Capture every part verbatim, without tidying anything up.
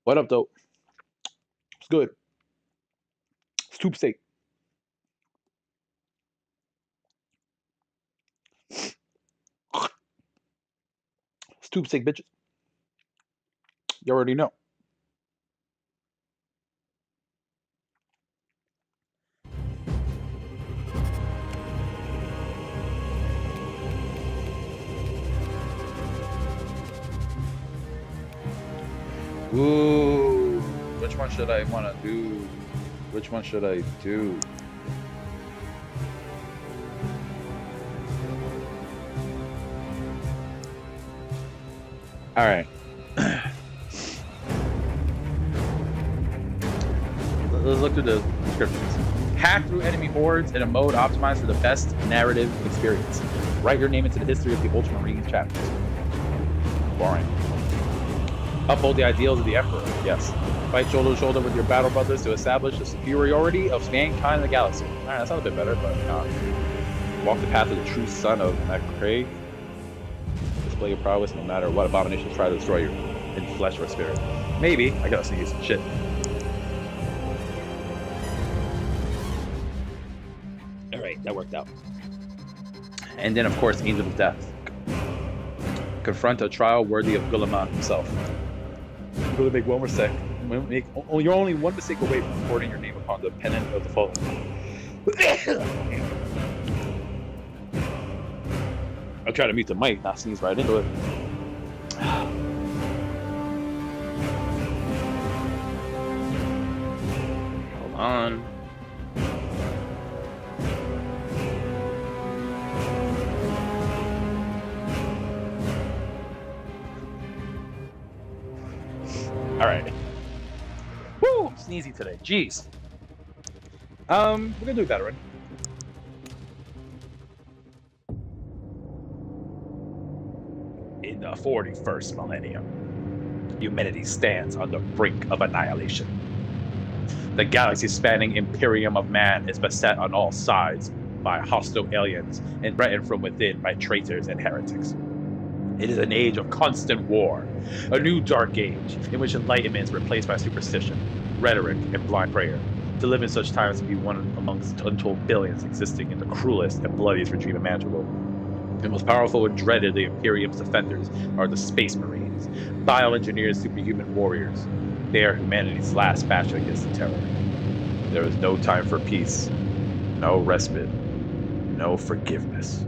What up, though? It's good. It's tube steak. It's tube steak, bitches. You already know. Ooh, which one should I want to do? Which one should I do? All right. Let's look through the descriptions. Hack through enemy hordes in a mode optimized for the best narrative experience. Write your name into the history of the Ultramarines chapters. Boring. Uphold the ideals of the Emperor. Yes. Fight shoulder to shoulder with your battle brothers to establish the superiority of mankind in the galaxy. Alright, that sounds a bit better, but no. Walk the path of the true son of McCraig. Display your prowess no matter what abominations try to destroy you in flesh or spirit. Maybe. I gotta sneeze. Shit. Alright, that worked out. And then, of course, Angel of Death. Confront a trial worthy of Guilliman himself. You're going to make one mistake. Make, oh, you're only one mistake away from recording your name upon the pennant of the fallen. I'll try to mute the mic, not sneeze right into it. Hold on. All right. Woo! Sneezy today. Jeez. Um, we're gonna do veteran. In the forty-first millennium, humanity stands on the brink of annihilation. The galaxy-spanning Imperium of Man is beset on all sides by hostile aliens and threatened from within by traitors and heretics. It is an age of constant war, a new dark age in which enlightenment is replaced by superstition, rhetoric, and blind prayer. To live in such times to be one amongst untold billions existing in the cruelest and bloodiest regime imaginable. The most powerful and dreaded of the Imperium's defenders are the Space Marines, bioengineered superhuman warriors. They are humanity's last bastion against the terror. There is no time for peace, no respite, no forgiveness.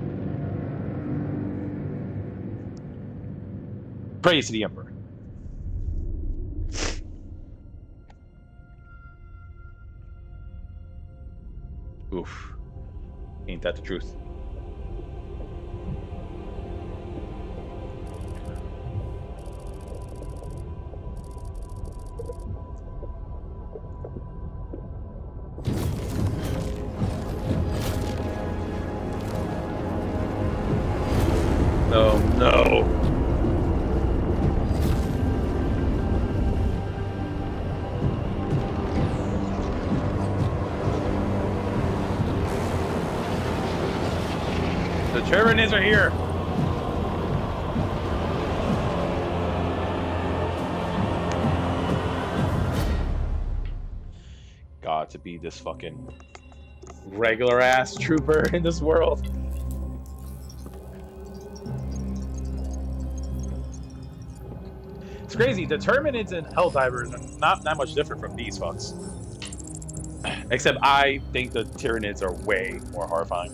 Praise to the Emperor. Oof. Ain't that the truth? Oh no. The Tyrannids are here. God, to be this fucking regular ass trooper in this world. It's crazy. The Terminids and Helldivers are not that much different from these fucks. Except I think the Tyranids are way more horrifying.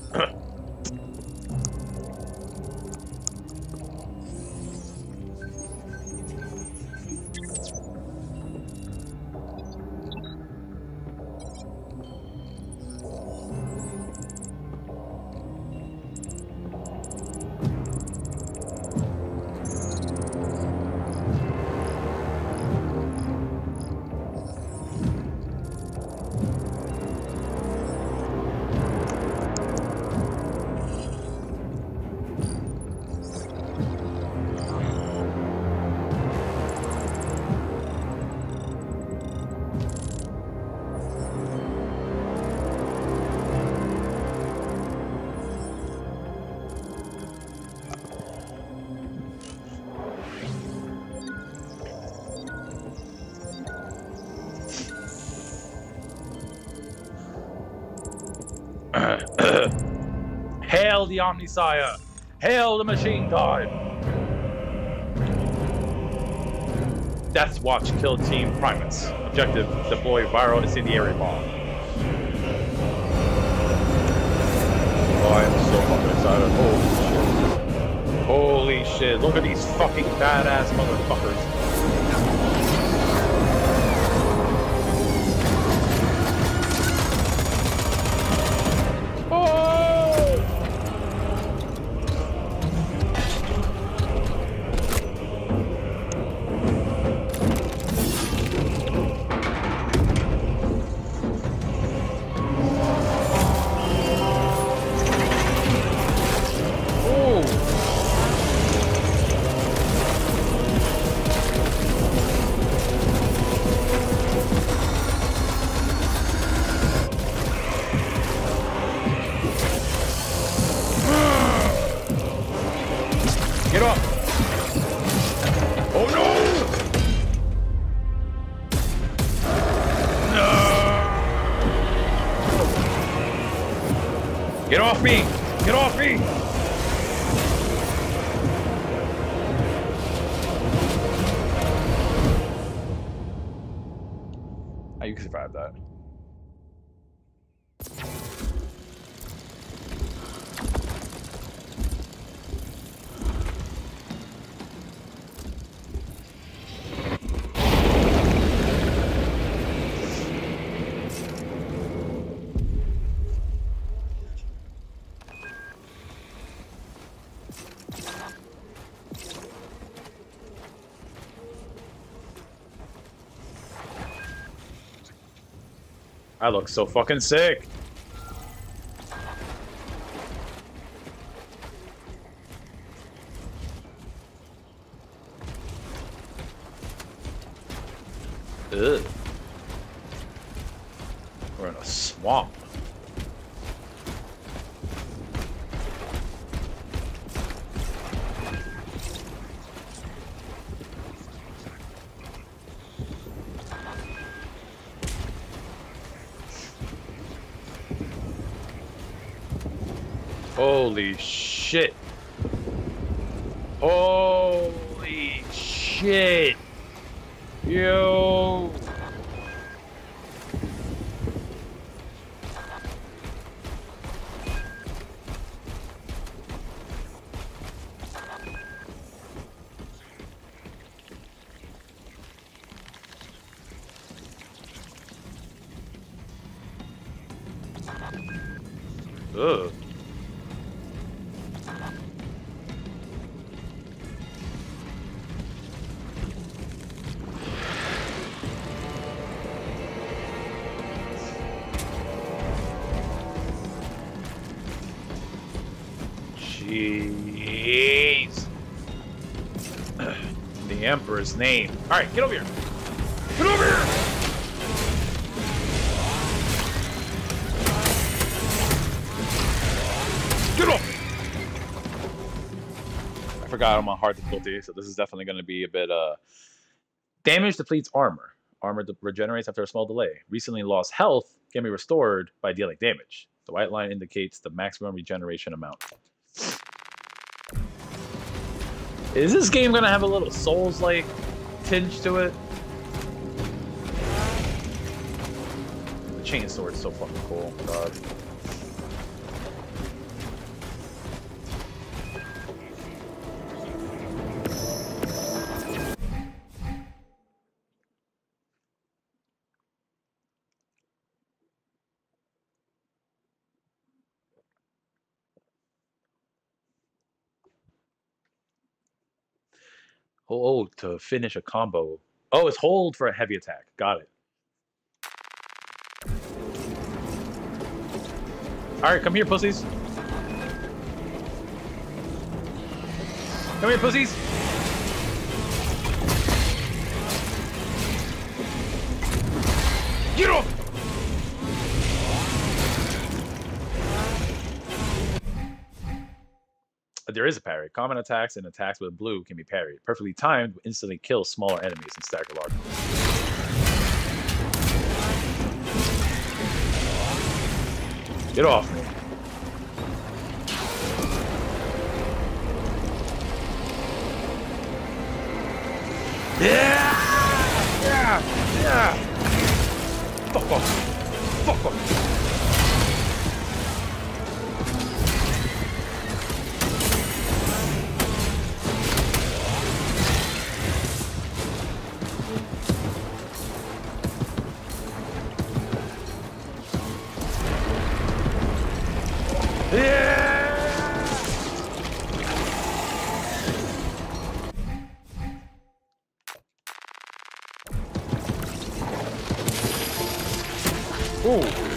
Hail the Omnisire! Hail the Machine God! Death Watch kill Team Primates. Objective, deploy viral incendiary bomb. Oh, I am so fucking excited. Holy shit. Holy shit. Look at these fucking badass motherfuckers. Get off me! Get off me! Oh, you can survive that. I look so fucking sick. Ugh. We're in a swamp. Holy shit. Holy shit. Yo. Ugh. Jeez. The Emperor's name. Alright, get over here. Get over here! Get off! I forgot I'm on hard difficulty, so this is definitely going to be a bit, uh... Damage depletes armor. Armor de regenerates after a small delay. Recently lost health can be restored by dealing damage. The white line indicates the maximum regeneration amount. Is this game gonna have a little Souls-like tinge to it? The chainsword's so fucking cool, God. Oh, to finish a combo. Oh, it's hold for a heavy attack. Got it. Alright, come here, pussies. Come here, pussies. Get off! There is a parry. Common attacks and attacks with blue can be parried. Perfectly timed, will instantly kill smaller enemies and stagger large ones. Get off me. Yeah! Yeah! Yeah! Fuck off! Fuck off! Ooh.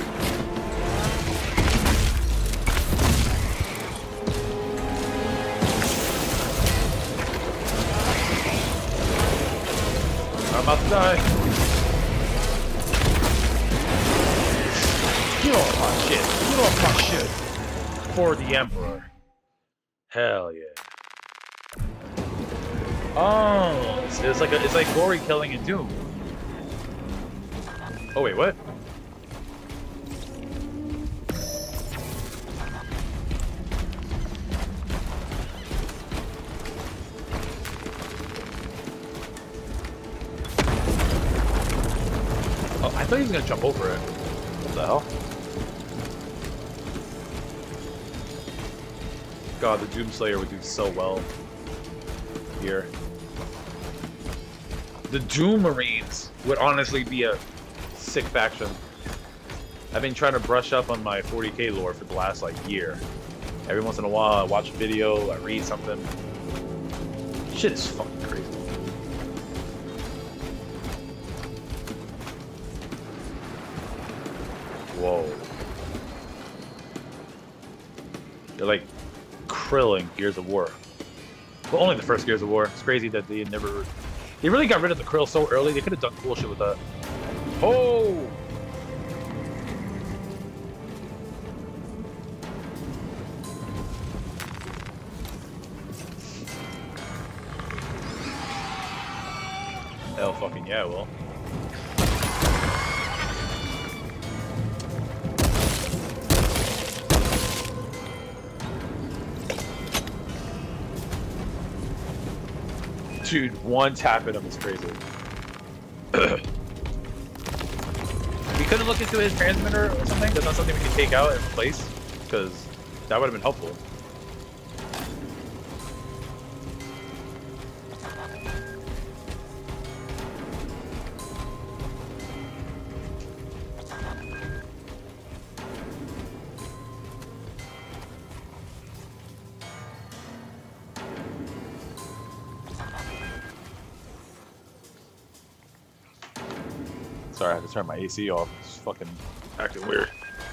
I'm about to die. Get off my shit. Get off my shit. For the Emperor. Hell yeah. Oh, it's, it's like a, it's like gory killing in Doom. Oh wait, what? Oh, I thought he was gonna jump over it. What the hell? God, the Doomslayer would do so well here. The Ultramarines would honestly be a sick faction. I've been trying to brush up on my forty K lore for the last like year. Every once in a while I watch a video, I read something. Shit is fucking crazy. Whoa. They're like Krillin Gears of War. Well, only the first Gears of War. It's crazy that they never... They really got rid of the Krill so early, they could have done cool shit with that. Oh! Hell fucking yeah, well. Dude, one tap at him is crazy. We couldn't look into his transmitter or something? That's not something we can take out and replace? Because that would have been helpful. Sorry, I had to turn my A C off. It's fucking acting weird.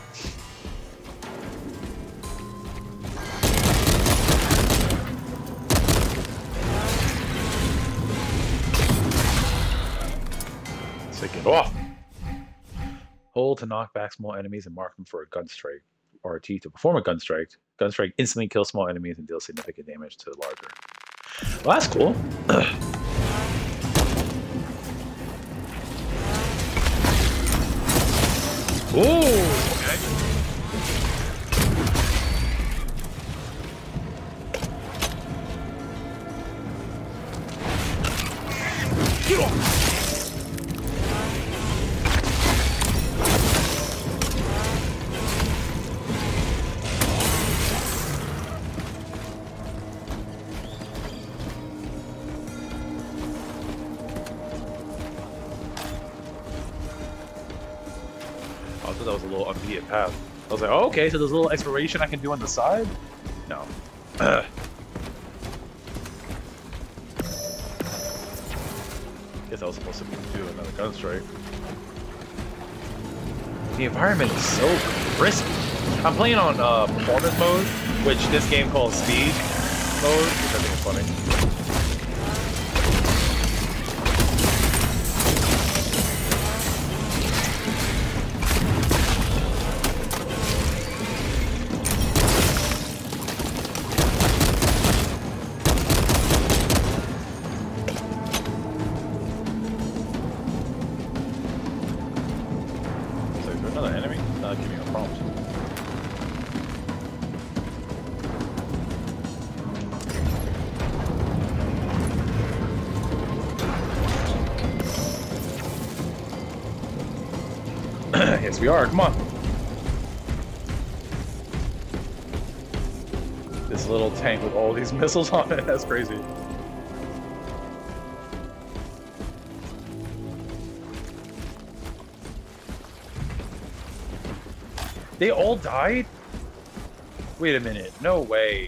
Take it off. Hold to knock back small enemies and mark them for a gun strike. R T to perform a gun strike. Gun strike instantly kills small enemies and deals significant damage to larger. Well, that's cool. Ooh, okay. Get off! I thought that was a little unbeaten path. I was like, oh, okay, so there's a little exploration I can do on the side? No. Guess I was supposed to do another gun strike. The environment is so crispy. I'm playing on uh, performance mode, which this game calls speed mode, which I think is funny. Another enemy? Not giving me a prompt. Guess we are. Come on. This little tank with all these missiles on it. That's crazy. They all died? Wait a minute. No way.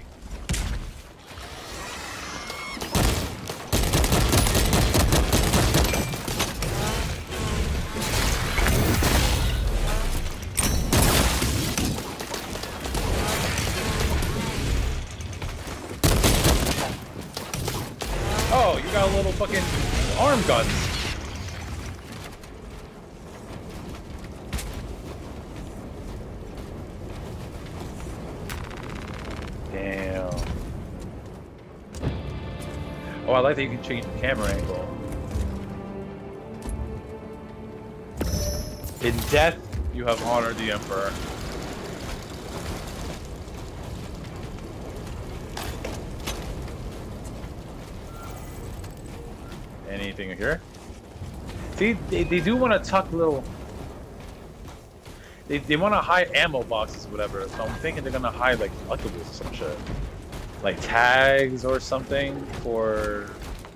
Oh, you got a little fucking arm guns. Damn. Oh, I like that you can change the camera angle. In death, you have honored the Emperor. Anything here? See, they, they do want to tuck little... They, they want to hide ammo boxes or whatever, so I'm thinking they're going to hide, like, collectibles or some shit. Like, tags or something for...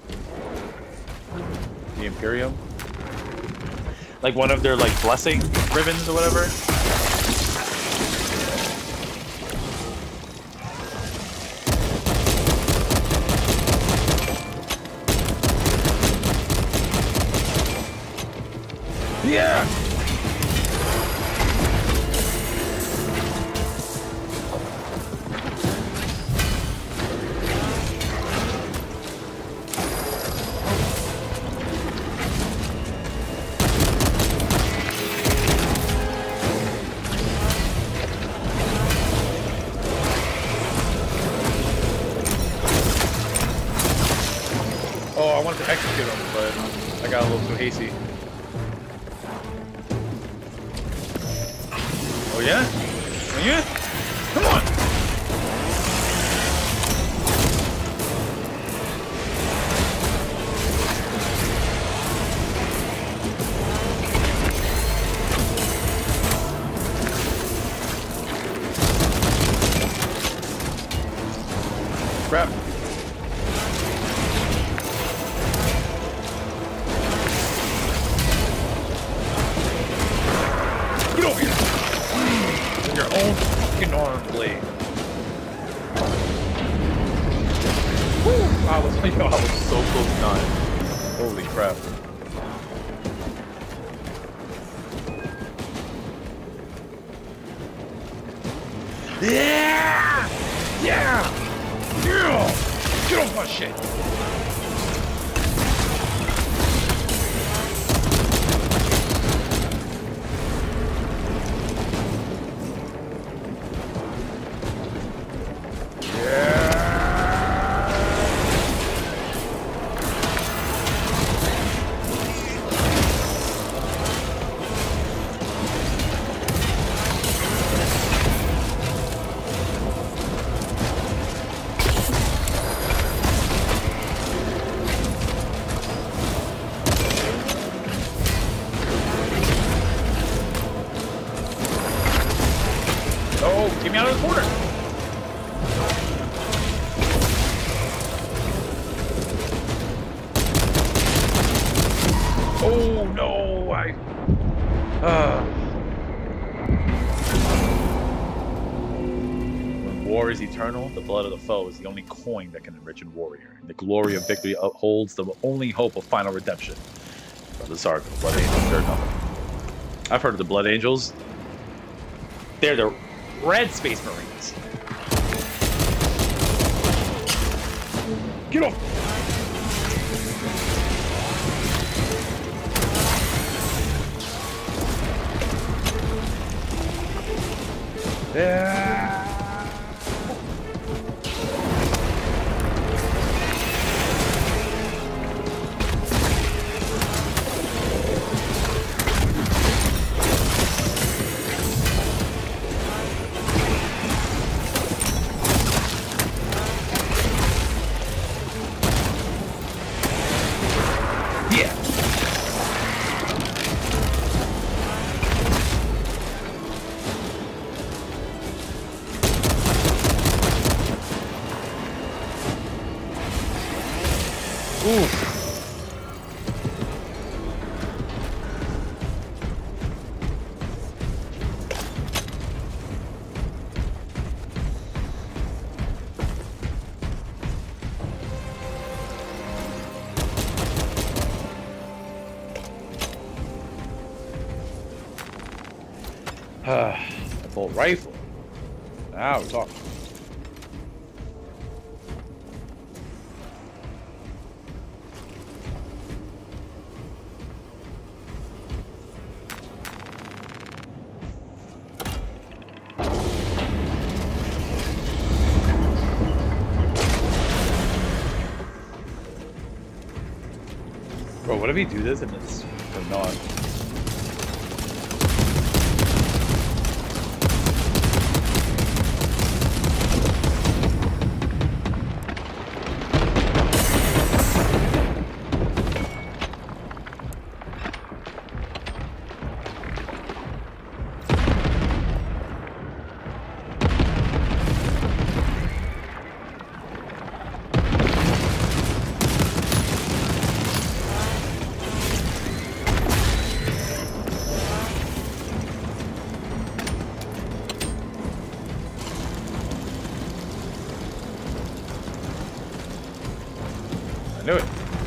the Imperium. Like, one of their, like, blessing ribbons or whatever. Yeah! Oh, I wanted to execute him, but I got a little too hasty. Oh yeah? Oh yeah? Come on! Crap. Get over here! Your own fucking arm blade. Woo! I was, you know, I was so close to dying. Holy crap. Yeah! Yeah! Yeah! Get off my shit! Get me out of the corner! Oh no! I. Uh. When war is eternal, the blood of the foe is the only coin that can enrich a warrior. And the glory of victory upholds the only hope of final redemption. From the Sark, the Blood Angels, they're nothing. I've heard of the Blood Angels. They're the Red Space Marines. Get off! Yeah. Ooh. Uh, a bolt rifle. Now we're talking. Bro, what if we do this and it's or not? I knew it.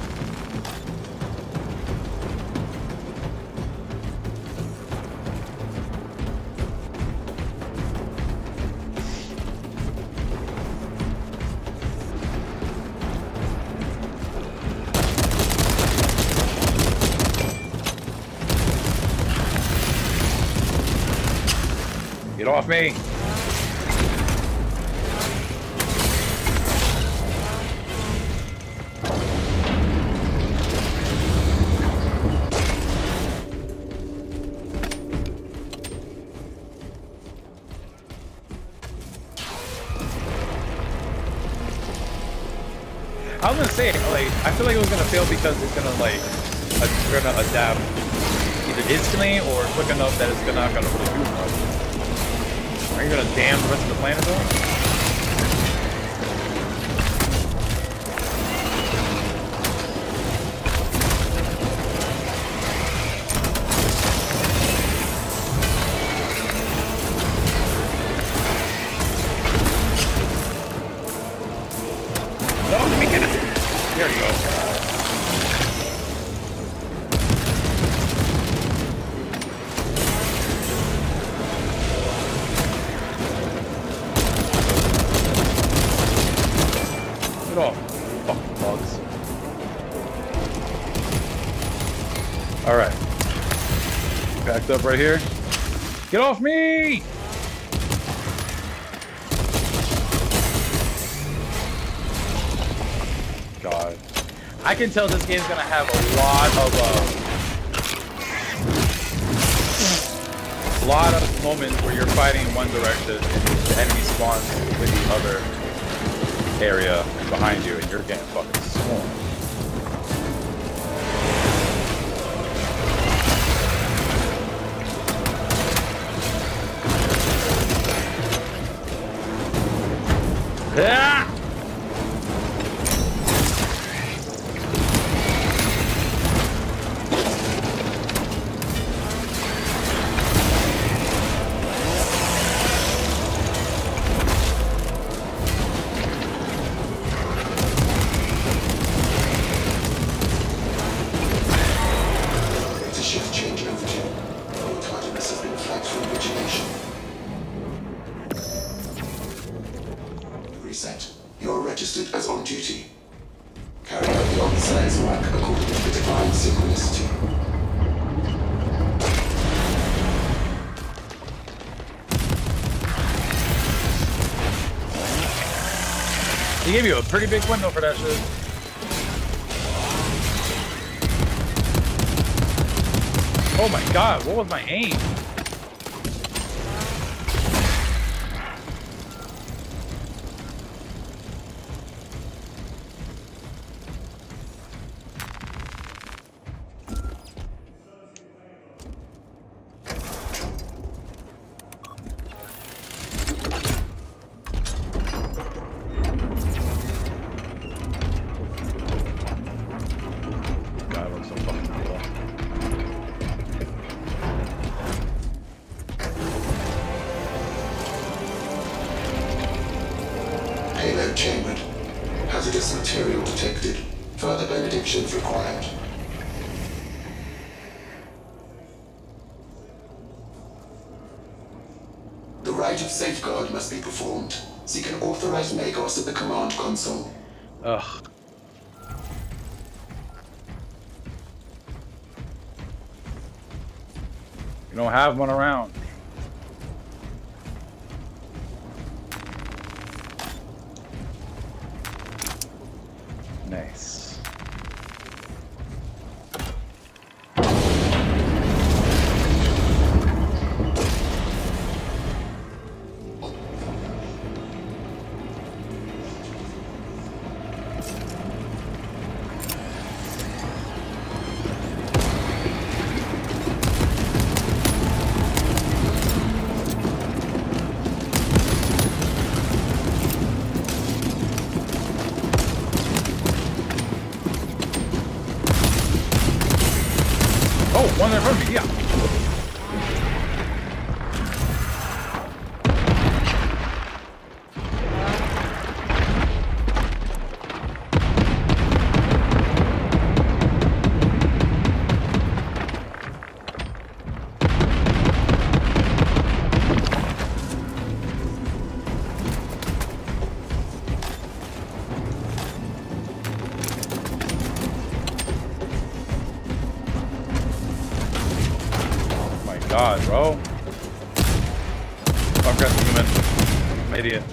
Get off me! I was gonna say, like, I feel like it was gonna fail because it's gonna like, it's gonna adapt either instantly or quick enough that it's gonna not gonna really do much. Are you gonna damn the rest of the planet though? There you go. Get off, fucking bugs. Alright. Packed up right here. Get off me! God. I can tell this game's gonna have a lot of uh, a lot of moments where you're fighting in one direction and the enemy spawns with the other area behind you and you're getting fucking swarmed. Ah! Reset. You're registered as on duty. Carry out the on-size rank according to the divine synchronicity. He gave you a pretty big window for that shit. Oh my god, what was my aim? predictions required. The rite of safeguard must be performed. Seek an authorized Magos at the command console. Ugh. You don't have one around. Nice. One in front of me, yeah. God, bro. Oh, I'm pressing him in. I'm an idiot.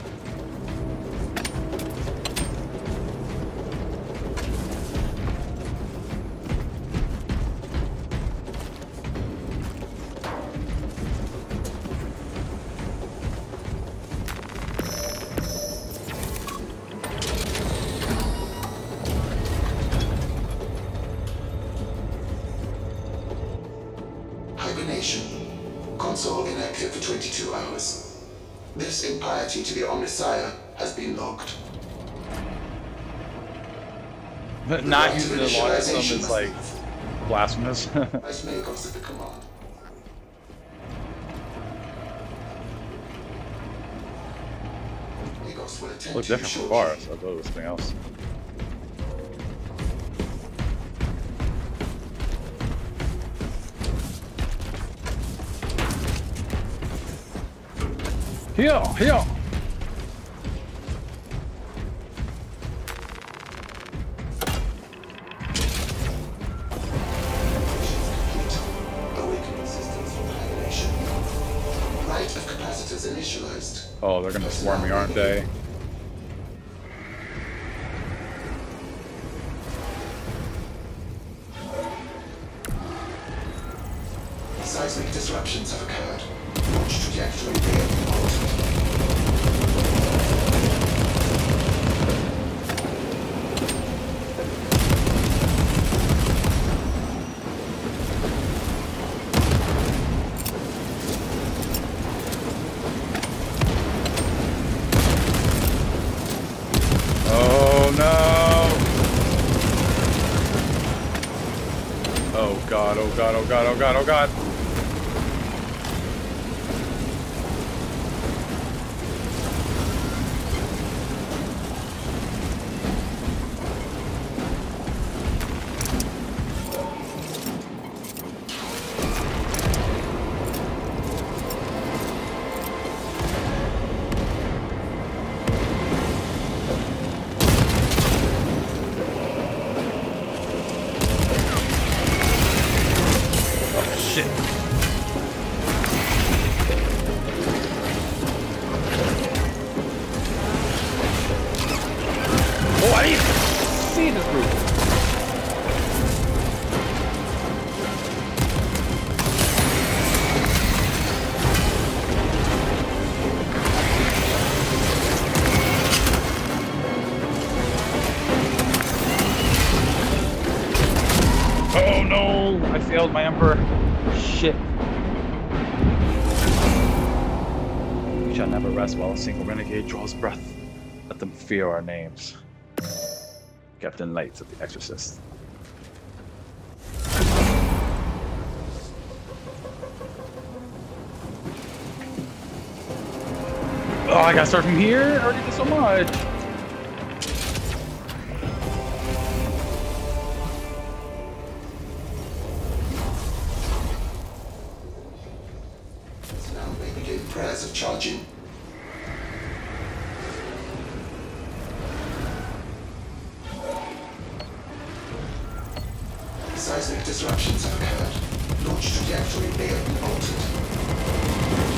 Console inactive for twenty-two hours. This impiety to the Omnisire has been logged. But not using the log system is like blasphemous. As Magos at the command. Magos will attend Look to you different from shortly. far, so I thought it was something else. Here, here. Oh, they're gonna swarm me, aren't they? Seismic disruptions have occurred. Launch trajectory re-evolved. Oh no! Oh god, oh god, oh god, oh god, oh god! Oh, I didn't see this group. Oh no! I failed my Emperor. Shit. We shall never rest while a single renegade draws breath. Let them fear our names. Captain Lights of the Exorcist. Oh, I gotta start from here? I already did so much. process of charging. Seismic disruptions have occurred. Launch trajectory may have been altered.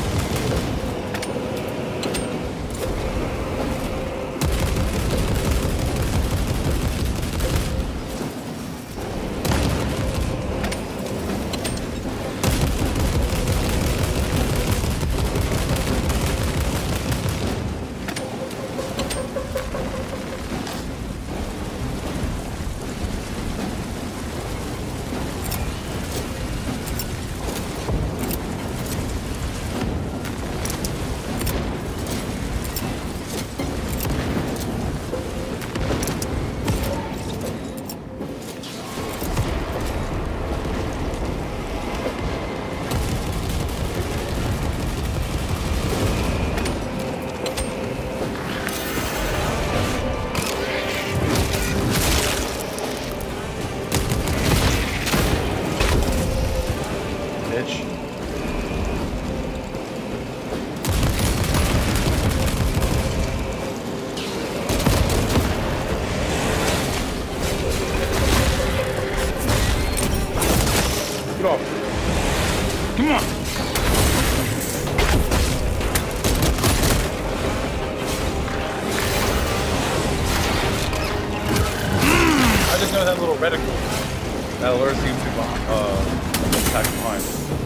Reticle. That alert seems to uh, attack behind.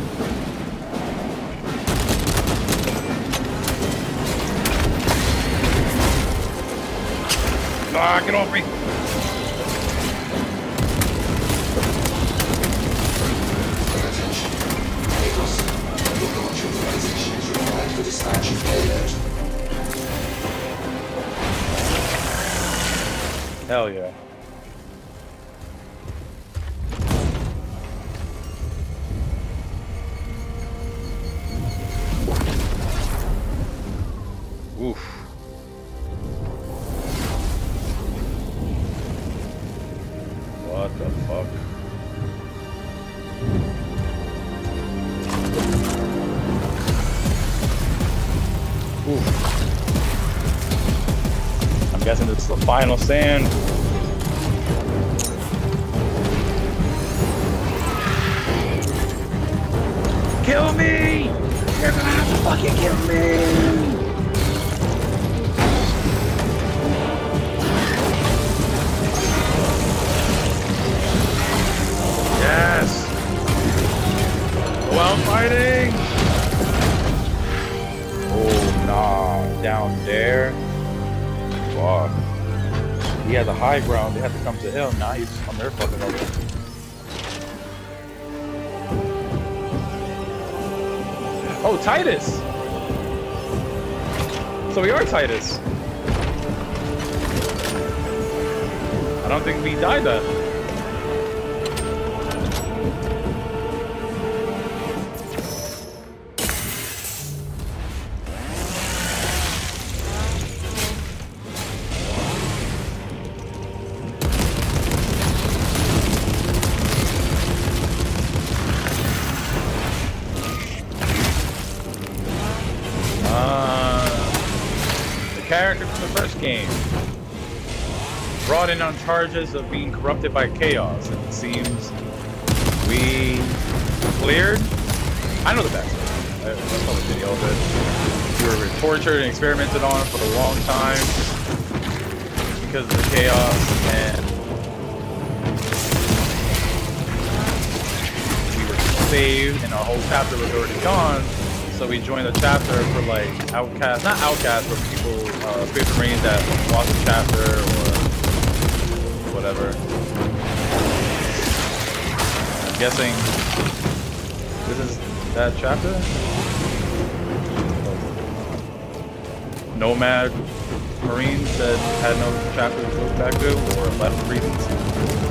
Ah, get off me! Attention. Atlas, your launch authorization is required for dispatch of payload. Hell yeah. Oof. What the fuck? Oof. I'm guessing this is the final stand. Kill me! You're gonna have to fucking kill me! Yes! Well, fighting! Oh, nah. Down there? Fuck. He had the high ground. They had to come to him. Now he's on their fucking level. Oh, Titus! So we are Titus. I don't think we died that. Character from the first game, brought in on charges of being corrupted by chaos, and it seems we cleared. I know the backstory. I saw the video of it. We were tortured and experimented on for a long time because of the chaos, and we were saved, and our whole chapter was already gone. So we joined a chapter for like outcasts, not outcasts, but people, uh, Space Marines that lost a chapter or whatever. I'm guessing this is that chapter? Nomad Marines that had no chapter to go back to or left reasons.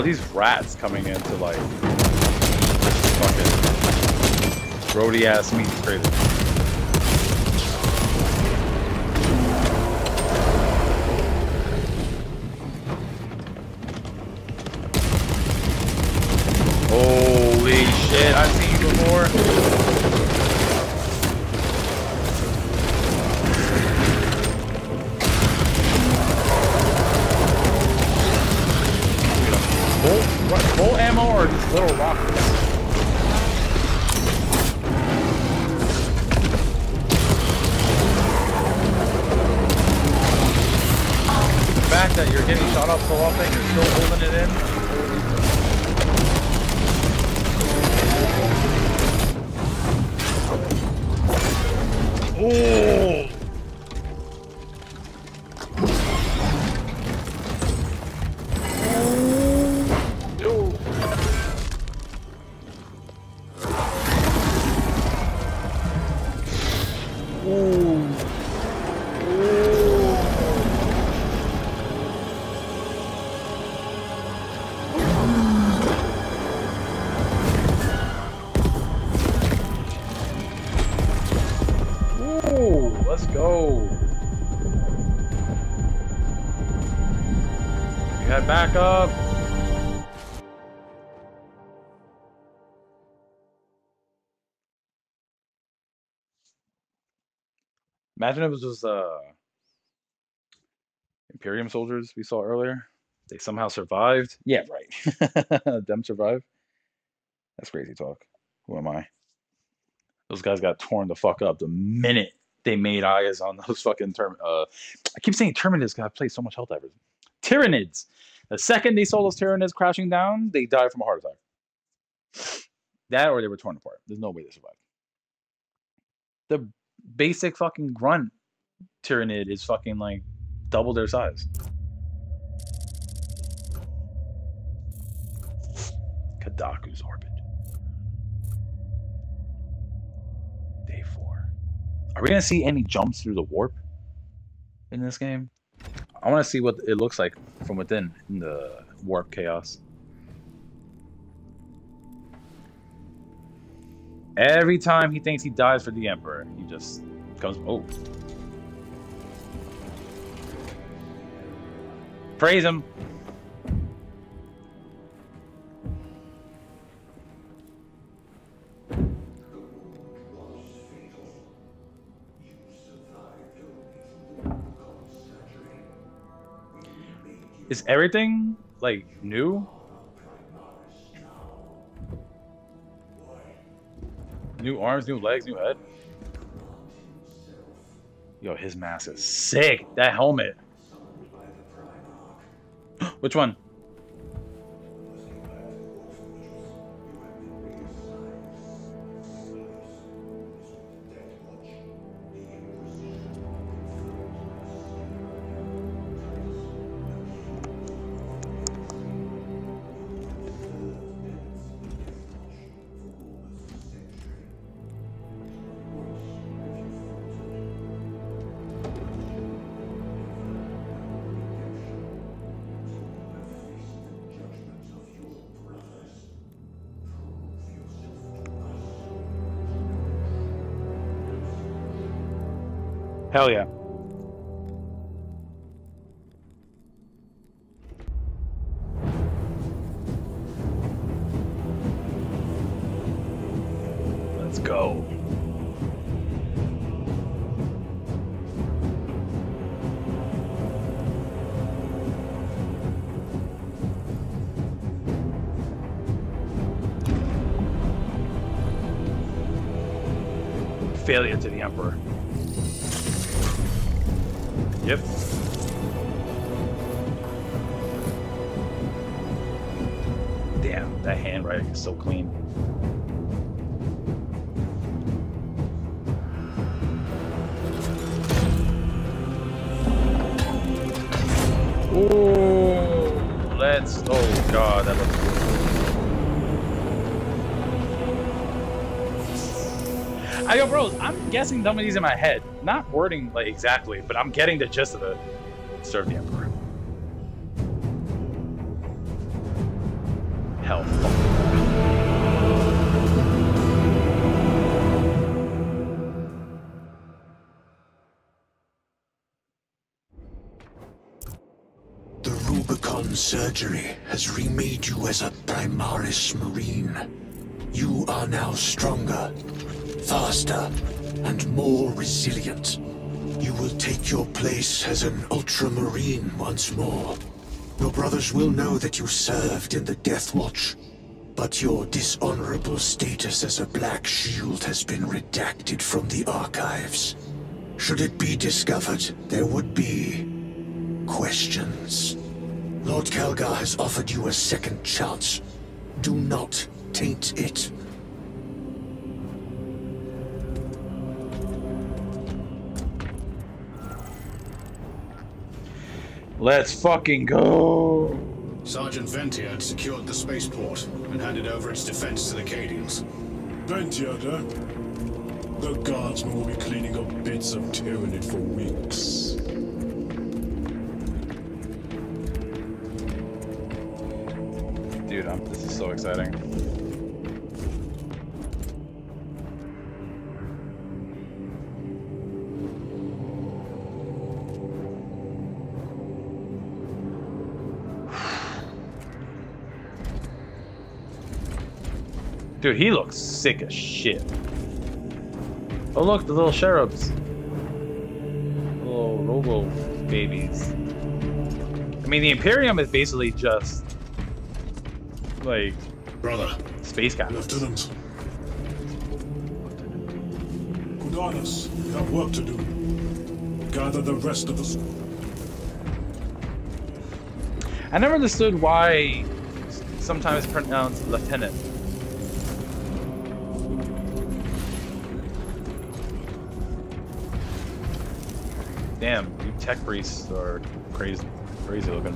All these rats coming into like fucking roadie ass meat is crazy. Holy shit, I've seen you before. Full, what, full ammo or just little rockets? The fact that you're getting shot up so often, you're still holding it in. Oh! Let's go. You head back up. Imagine it was just uh, Imperium soldiers we saw earlier. They somehow survived. Yeah, right. Them survived. That's crazy talk. Who am I? Those guys got torn the fuck up the minute they made eyes on those fucking term. Uh, I keep saying Terminids because I played so much Helldivers. Tyranids. The second they saw those Tyranids crashing down, they died from a heart attack. That or they were torn apart. There's no way they survived. The basic fucking grunt Tyranid is fucking like double their size. Kadaku's orbit. Day four. Are we gonna see any jumps through the warp in this game? I want to see what it looks like from within in the warp chaos. Every time he thinks he dies for the Emperor, he just comes. Oh, praise him. Is everything like new? New arms, new legs, new head. Yo, his mask is sick. That helmet. Which one? Hell yeah. Let's go. Failure to the Emperor. Yep. Damn, that handwriting is so clean. Ooh, let's. Oh god, that looks good. I go, bros, I'm guessing some of these in my head. Not wording like exactly, but I'm getting the gist of it. Serve the Emperor. hell fucking The Rubicon surgery has remade you as a Primaris Marine. You are now stronger, faster, and more resilient. You will take your place as an Ultramarine once more. Your brothers will know that you served in the Death Watch, but your dishonorable status as a Black Shield has been redacted from the archives. Should it be discovered, there would be questions. Lord Kelgar has offered you a second chance. Do not taint it. Let's fucking go! Sergeant Ventia had secured the spaceport and handed over its defense to the Cadians. Ventia, eh? The guardsmen will be cleaning up bits of Tyranid for weeks. Dude, I'm, this is so exciting. Dude, he looks sick as shit. Oh look, the little cherubs. Little robo babies. I mean, the Imperium is basically just like Brother, space captains. Lieutenant. Kudanis, we have work to do. Gather the rest of the squad. I never understood why sometimes it's pronounced lieutenant. Damn, you tech priests are crazy, crazy looking.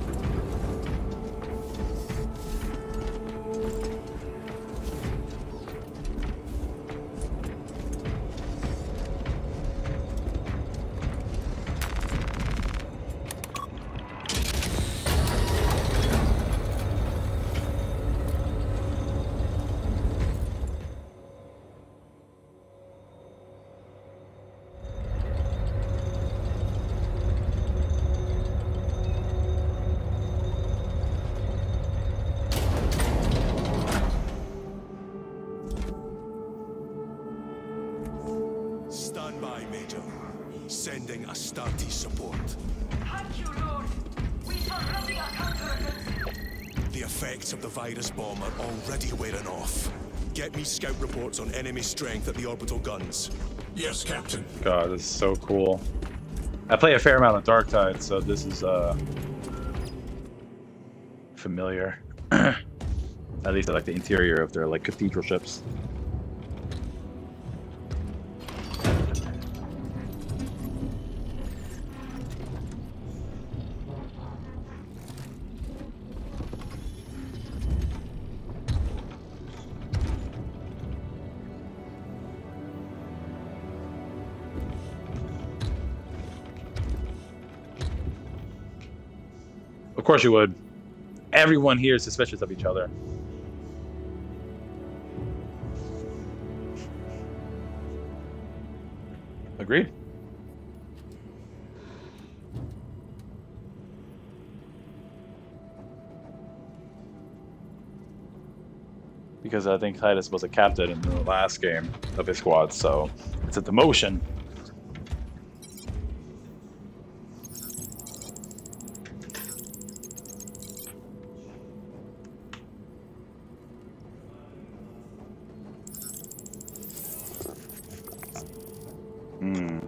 Stand by, Major. Sending Astarte support. Thank you, Lord. We are running a counterattack. The effects of the virus bomb are already wearing off. Get me scout reports on enemy strength at the orbital guns. Yes, Captain. God, this is so cool. I play a fair amount of Dark Tide, so this is uh familiar. At least I like the interior of their like cathedral ships. Of course you would. Everyone here is suspicious of each other. Agreed. Because I think Titus was a captain in the last game of his squad, so it's a demotion. Hmm.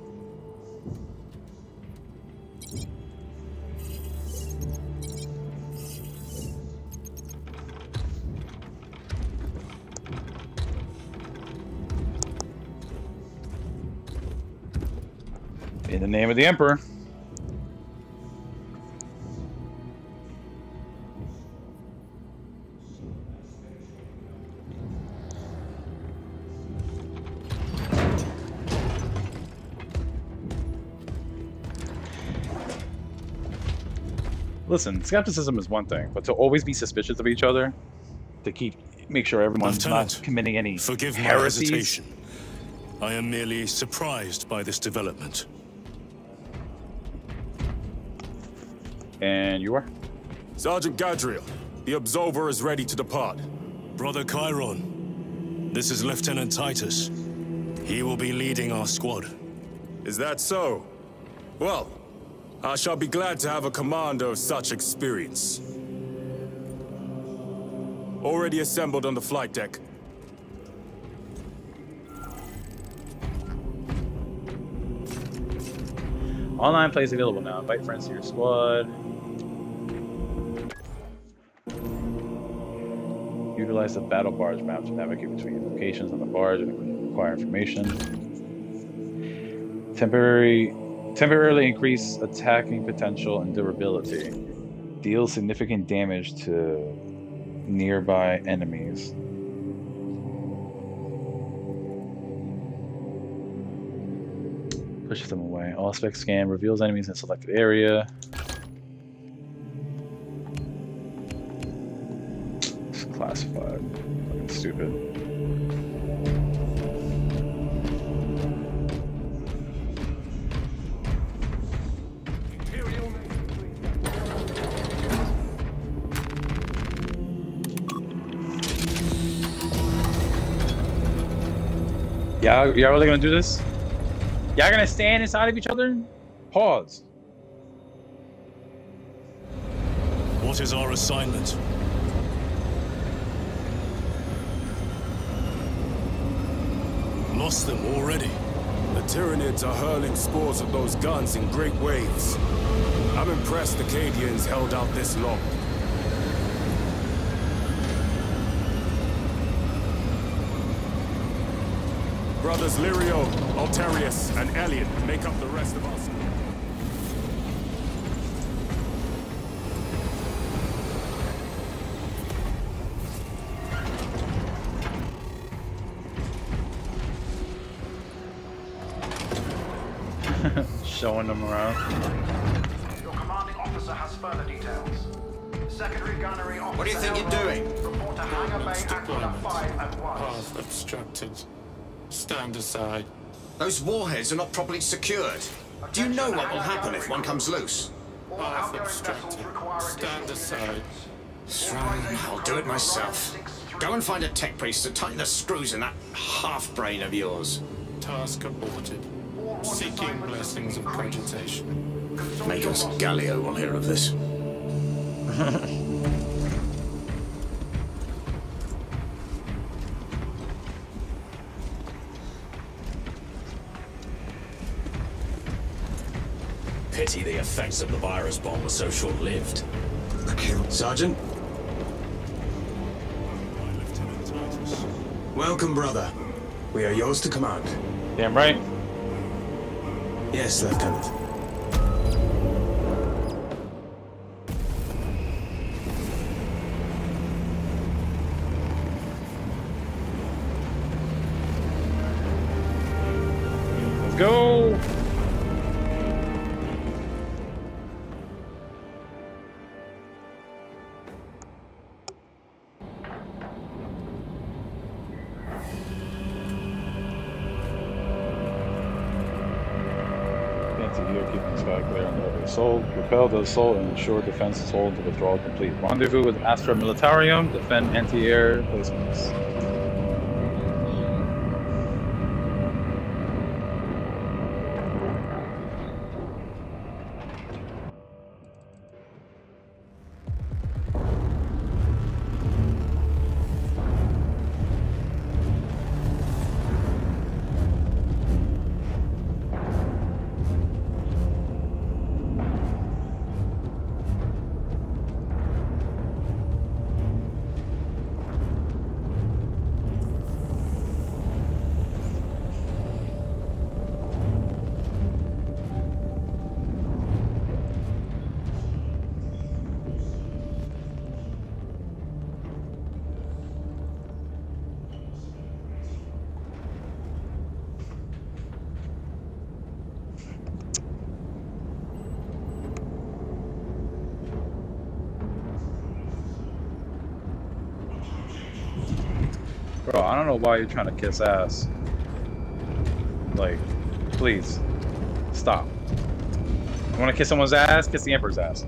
In the name of the Emperor. Listen, skepticism is one thing, but to always be suspicious of each other, to keep make sure everyone's Lieutenant, not committing any forgive my heresies. hesitation. I am merely surprised by this development. And you are? Sergeant Gadriel, the Absolver is ready to depart. Brother Chiron, this is Lieutenant Titus. He will be leading our squad. Is that so? Well, I shall be glad to have a commander of such experience. Already assembled on the flight deck. Online plays available now. Invite friends to your squad. Utilize the battle barge map to navigate between locations on the barge and acquire information. Temporary, temporarily increase attacking potential and durability. Deal significant damage to nearby enemies. Pushes them away. All spec scan reveals enemies in a selected area. It's classified. Fucking stupid. Y'all, y'all really gonna do this? Y'all gonna stand inside of each other? Pause. What is our assignment? Lost them already. The Tyranids are hurling spores of those guns in great waves. I'm impressed the Cadians held out this long. Brothers Lirio, Altarius, and Elliot make up the rest of us. Showing them around. Your commanding officer has further details. Secondary gunnery officer. What do you think you're doing? Report to Hangar Bay Aquila five at once. Path obstructed. Stand aside. Those warheads are not properly secured. Do you know what will happen if one comes loose? All Path outgoing vessels obstructed. require Stand additional aside. Throne, I'll do it myself. Go and find a tech priest to tighten the screws in that half-brain of yours. Task aborted. Seeking blessings of cogitation. Magus Gallio will hear of this. Pity the effects of the virus bomb were so short-lived. Sergeant? Lieutenant Titus. Welcome, brother. We are yours to command. Damn right. Yes, Lieutenant. Let's go. Keeping the sky clear on the over assault. Repel the assault and ensure defense is hold to withdrawal complete. Rendezvous with Astra Militarium. Defend anti-air placements. Bro, I don't know why you're trying to kiss ass. Like, please, stop. You want to kiss someone's ass? Kiss the Emperor's ass.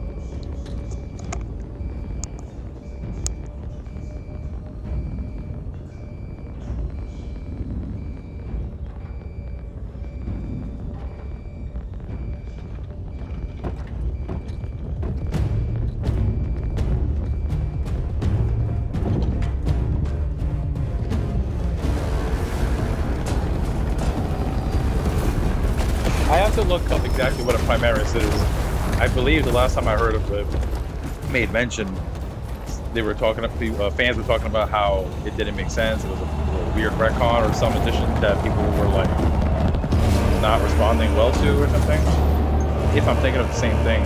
I have to look up exactly what a Primaris is. I believe the last time I heard of it made mention, they were talking, uh, fans were talking about how it didn't make sense. It was a, a weird retcon or some addition that people were like not responding well to or something. If I'm thinking of the same thing.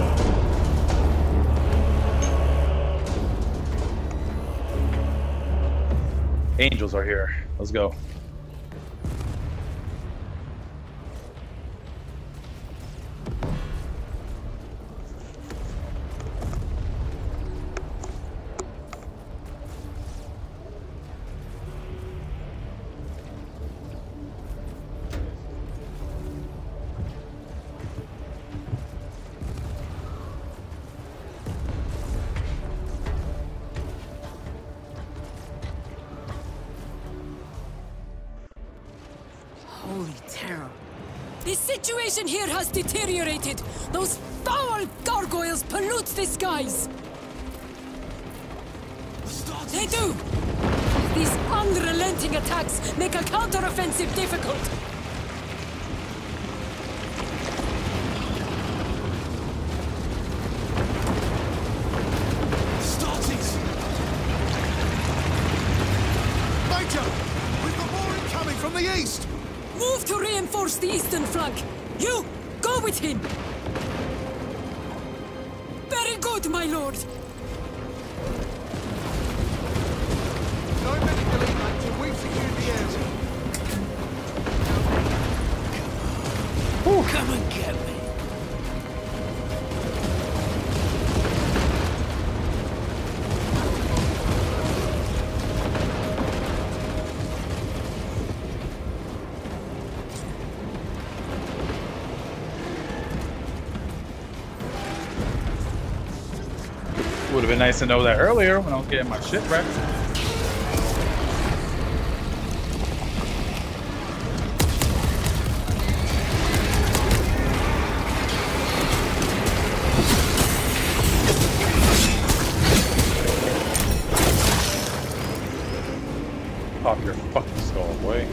Angels are here. Let's go. Holy terror. The situation here has deteriorated. Those foul gargoyles pollute the skies. They do. These unrelenting attacks make a counteroffensive difficult. Starties! Major! We've got more incoming from the east! Move to reinforce the eastern flank. You, go with him. Very good, my lord. No medical aid until we've secured the area. Ooh. Come and get me. Would have been nice to know that earlier when I was getting my shit wrecked. Pop your fucking skull, boy.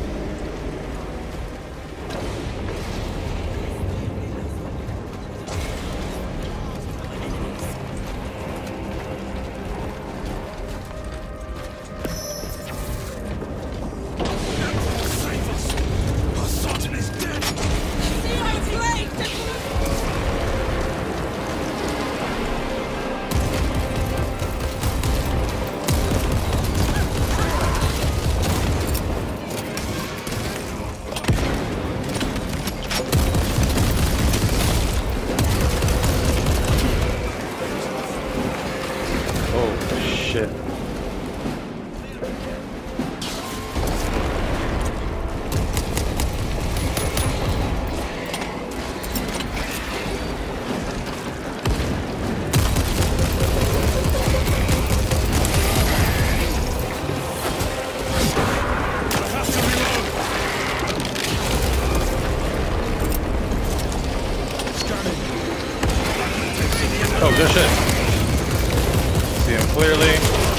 Oh, good shit. See him clearly.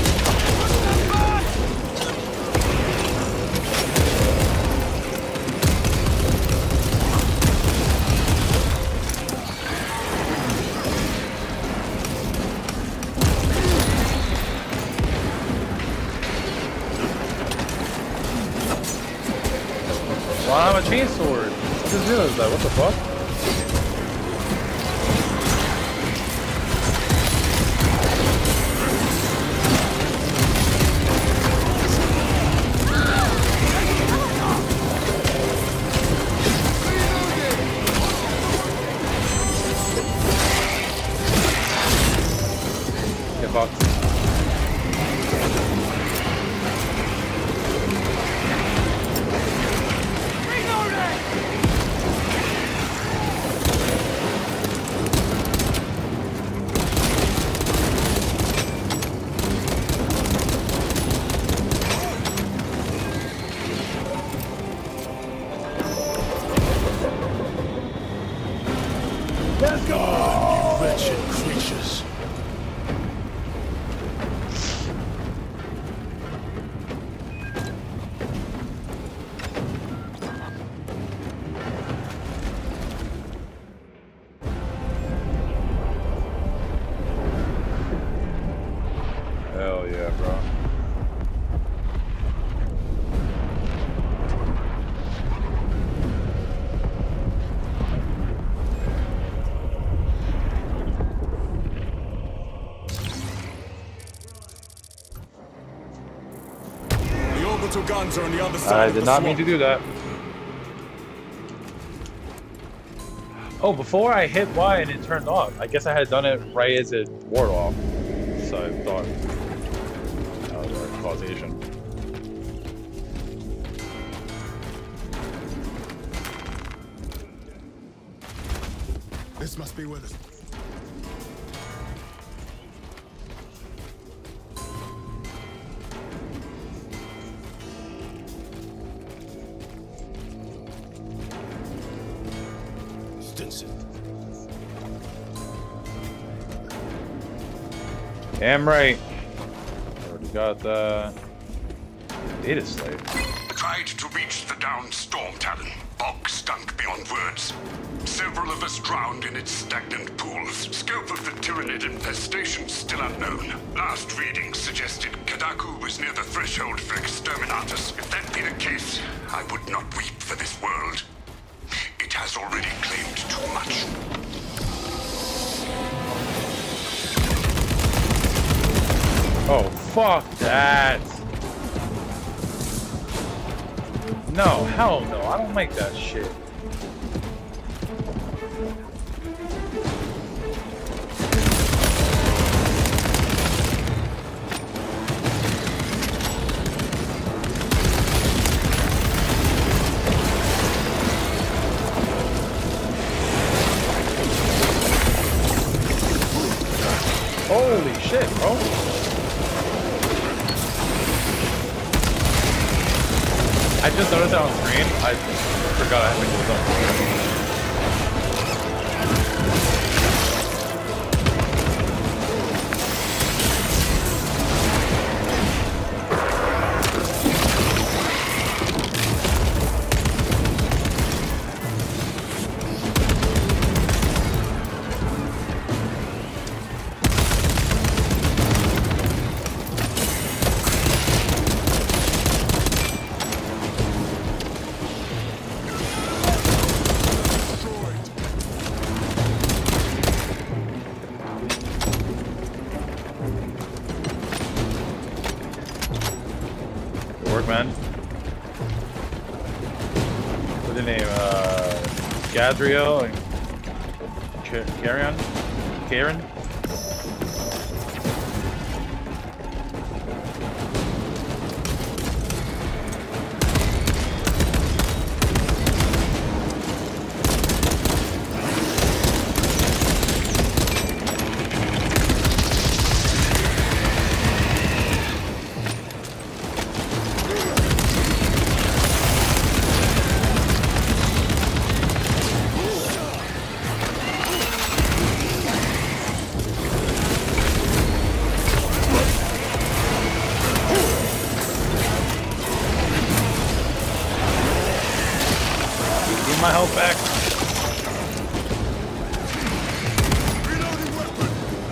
Well, I have a chainsword. What the deal is that? What the fuck? bombs are on the other side. I did not mean to do that. Oh, before I hit Y and it turned off. I guess I had done it right as it wore off. So I thought that was our causation. This must be where the... Damn right. Already got the data slave. Tried to reach the downed storm talon. Bog stunk beyond words. Several of us drowned in its stagnant pools. Scope of the Tyranid infestation still unknown. Last readings suggested Kadaku was near the threshold for exterminatus. If that be the case, I would not weep for this world. It has already claimed too much. Oh, fuck that. No, hell no. I don't make that shit. Holy shit, bro. I just noticed that on screen. I forgot I had to do something. Gadriel and Karen? Karen? My health back. Reloading weapon.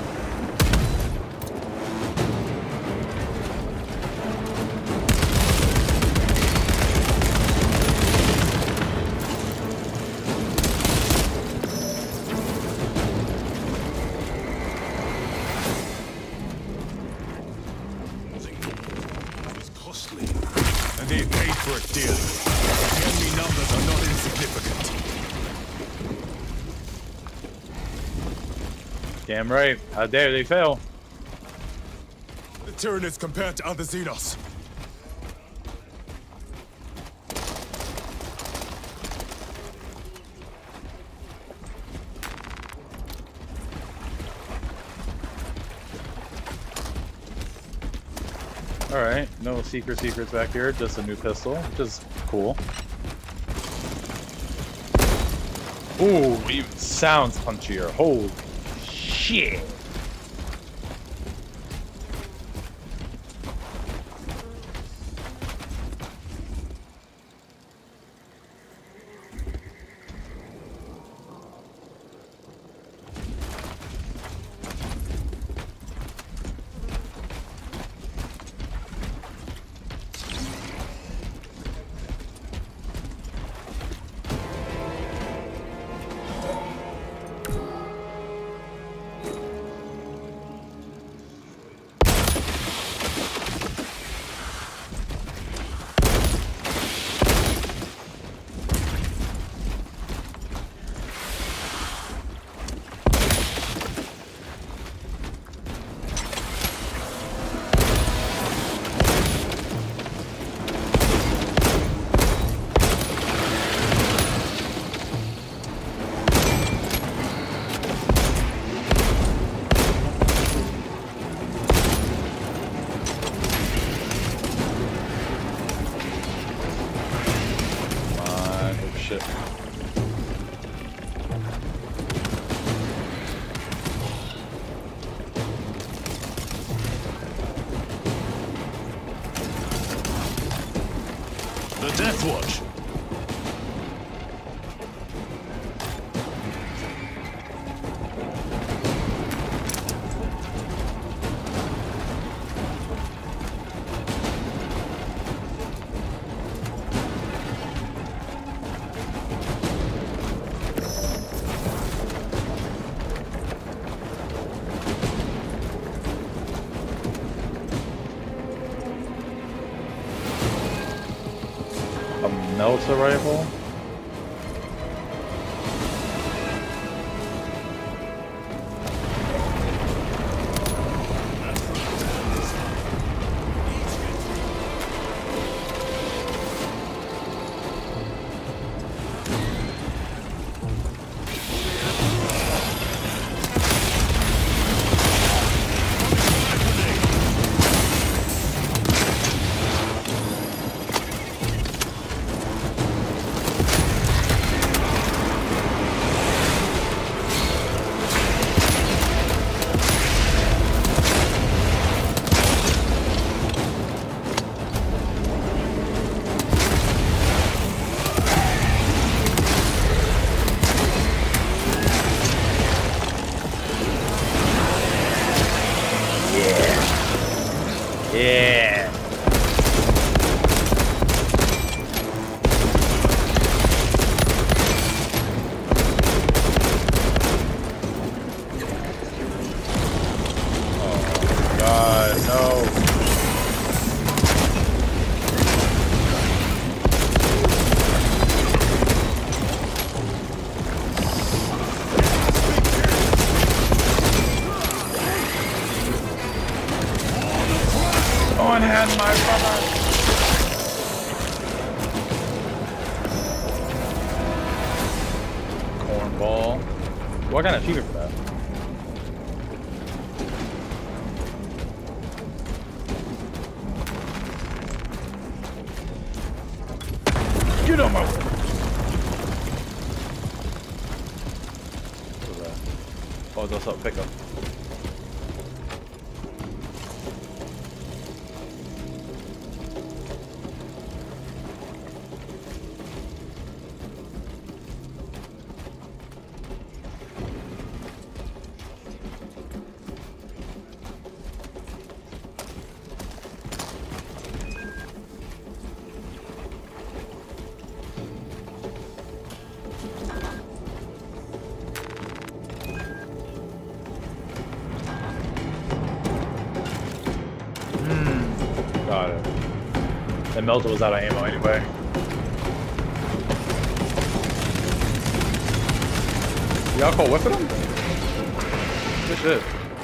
It's costly, and they paid for it dearly. The enemy numbers are not insignificant. Damn right. How dare they fail? The Tyranids compared to other Xenos. Alright, no secret secrets back here, just a new pistol, which is cool. Ooh, even sounds punchier. Holy shit! shit. The Death Watch. Melta rifle. Yeah. Oh God, no. One hand, my brother. Cornball. What kind of achievement for that? Get on my way. What was that? Oh, that's up pickup. Got it. The Melta was out of ammo anyway. Y'all call whipping him? Good shit.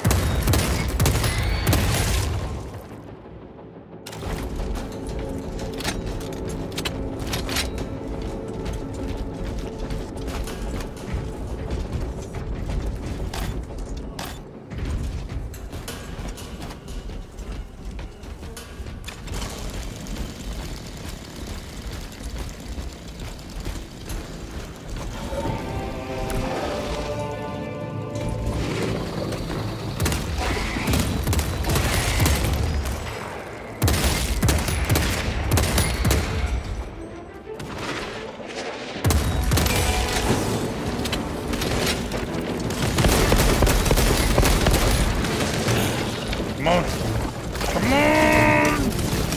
Come on. Come on!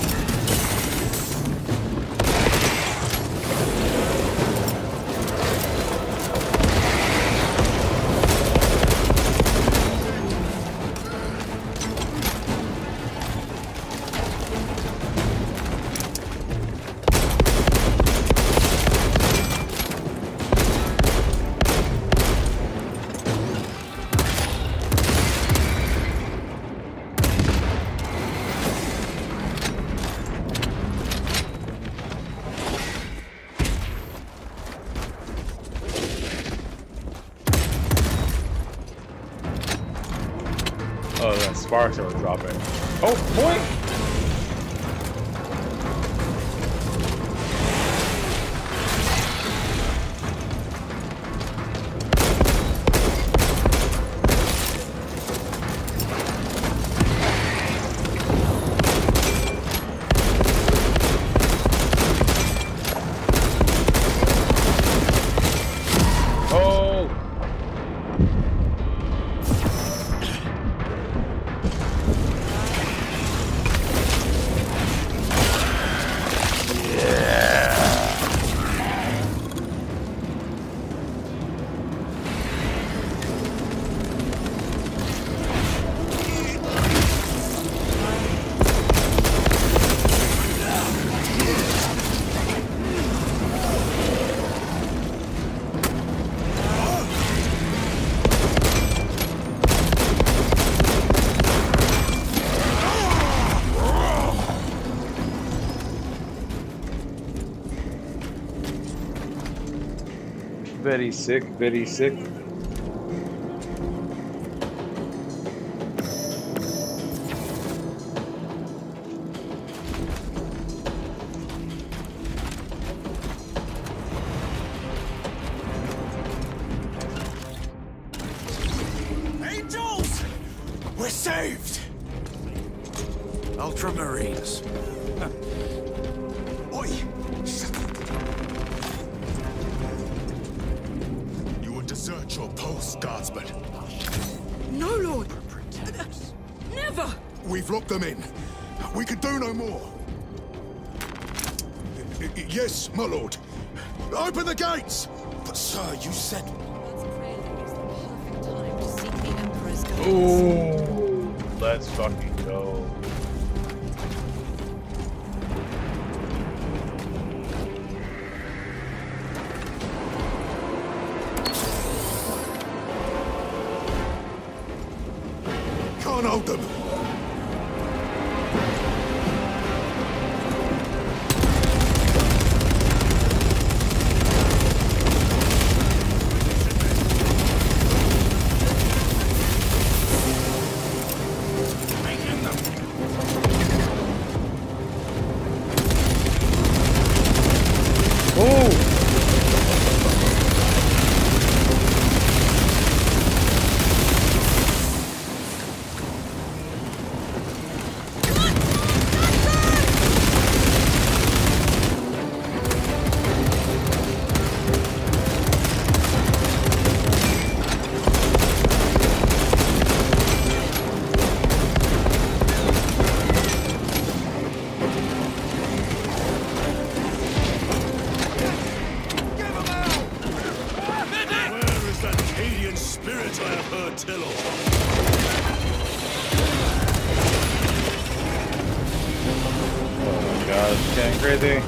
Oh, the sparks that were dropping. Oh, boy! Very sick, very sick. Angels! We're saved! Ultramarines. Oi! You will desert your post, guardsman. No, Lord. Never. We've locked them in. We can do no more. Y- y- Yes, my lord. Open the gates! But sir, you said... Ooh, let's fucking go. Can't hold them. Crazy.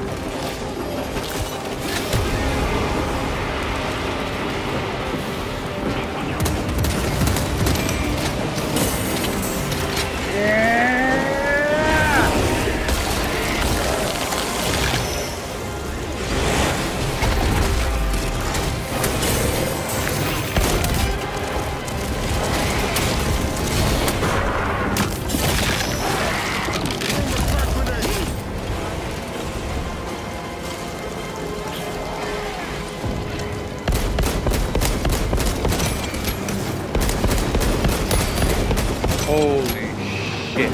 Holy shit.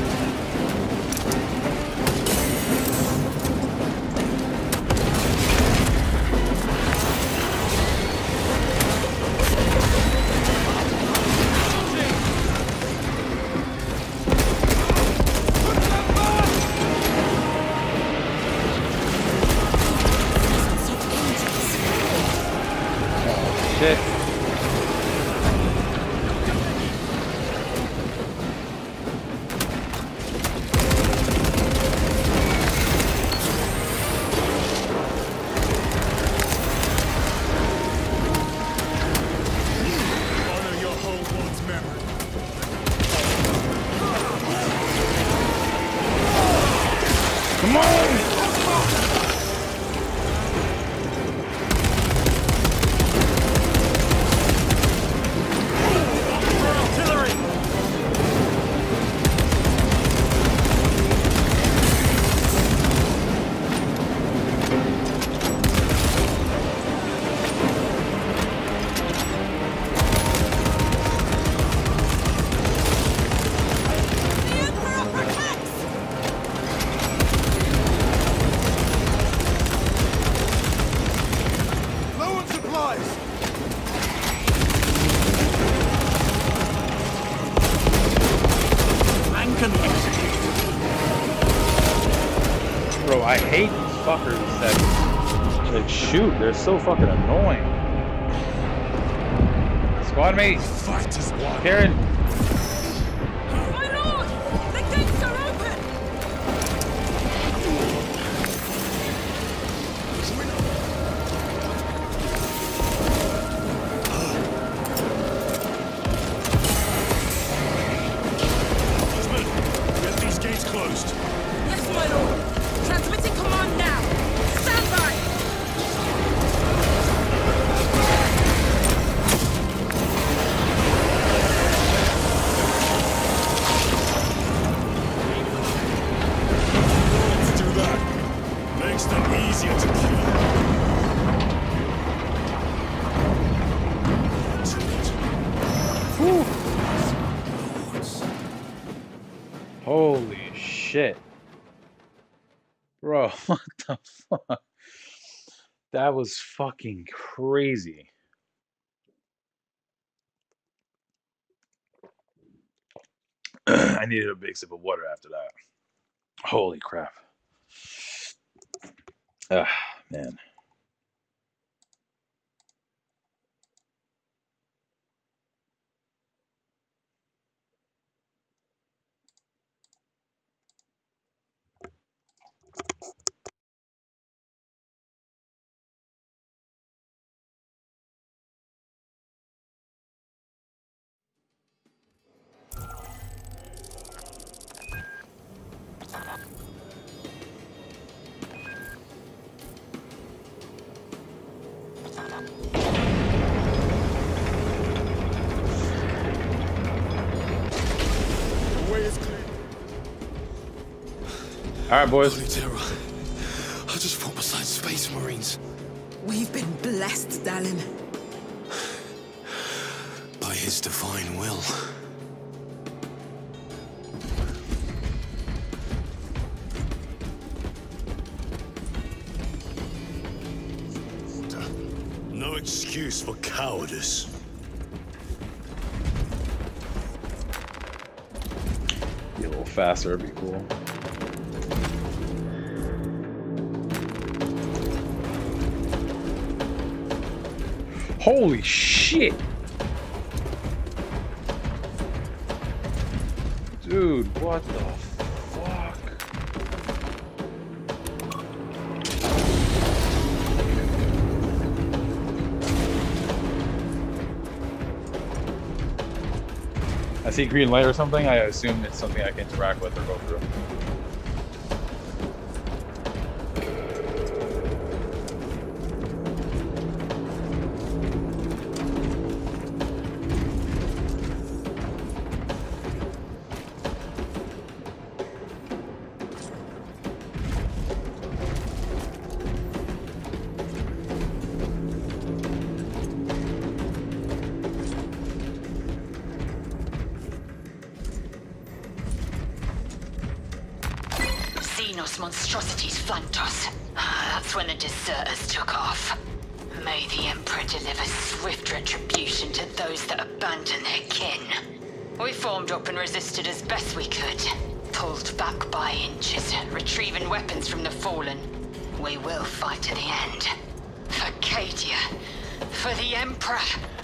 Oh, shit. Come on! Bro, I hate these fuckers that like shoot. They're so fucking annoying. Squad mate, Karen. My lord, the gates are open. Get these gates closed. Yes, my lord. Transmitting command now. Stand by. Bro, what the fuck? That was fucking crazy. I needed a big sip of water after that. Holy crap. Ah, man. All right, boys. Holy terror. I just fought beside Space Marines. We've been blessed, Dallin. By his divine will. No excuse for cowardice. Be a little faster, it'd be cool. Holy shit! Dude, what the fuck? I see green light or something. I assume it's something I can interact with or go through. Monstrosities flanked us. That's when the deserters took off. May the Emperor deliver swift retribution to those that abandon their kin. We formed up and resisted as best we could. Pulled back by inches, retrieving weapons from the fallen. We will fight to the end. For Cadia. For the Emperor.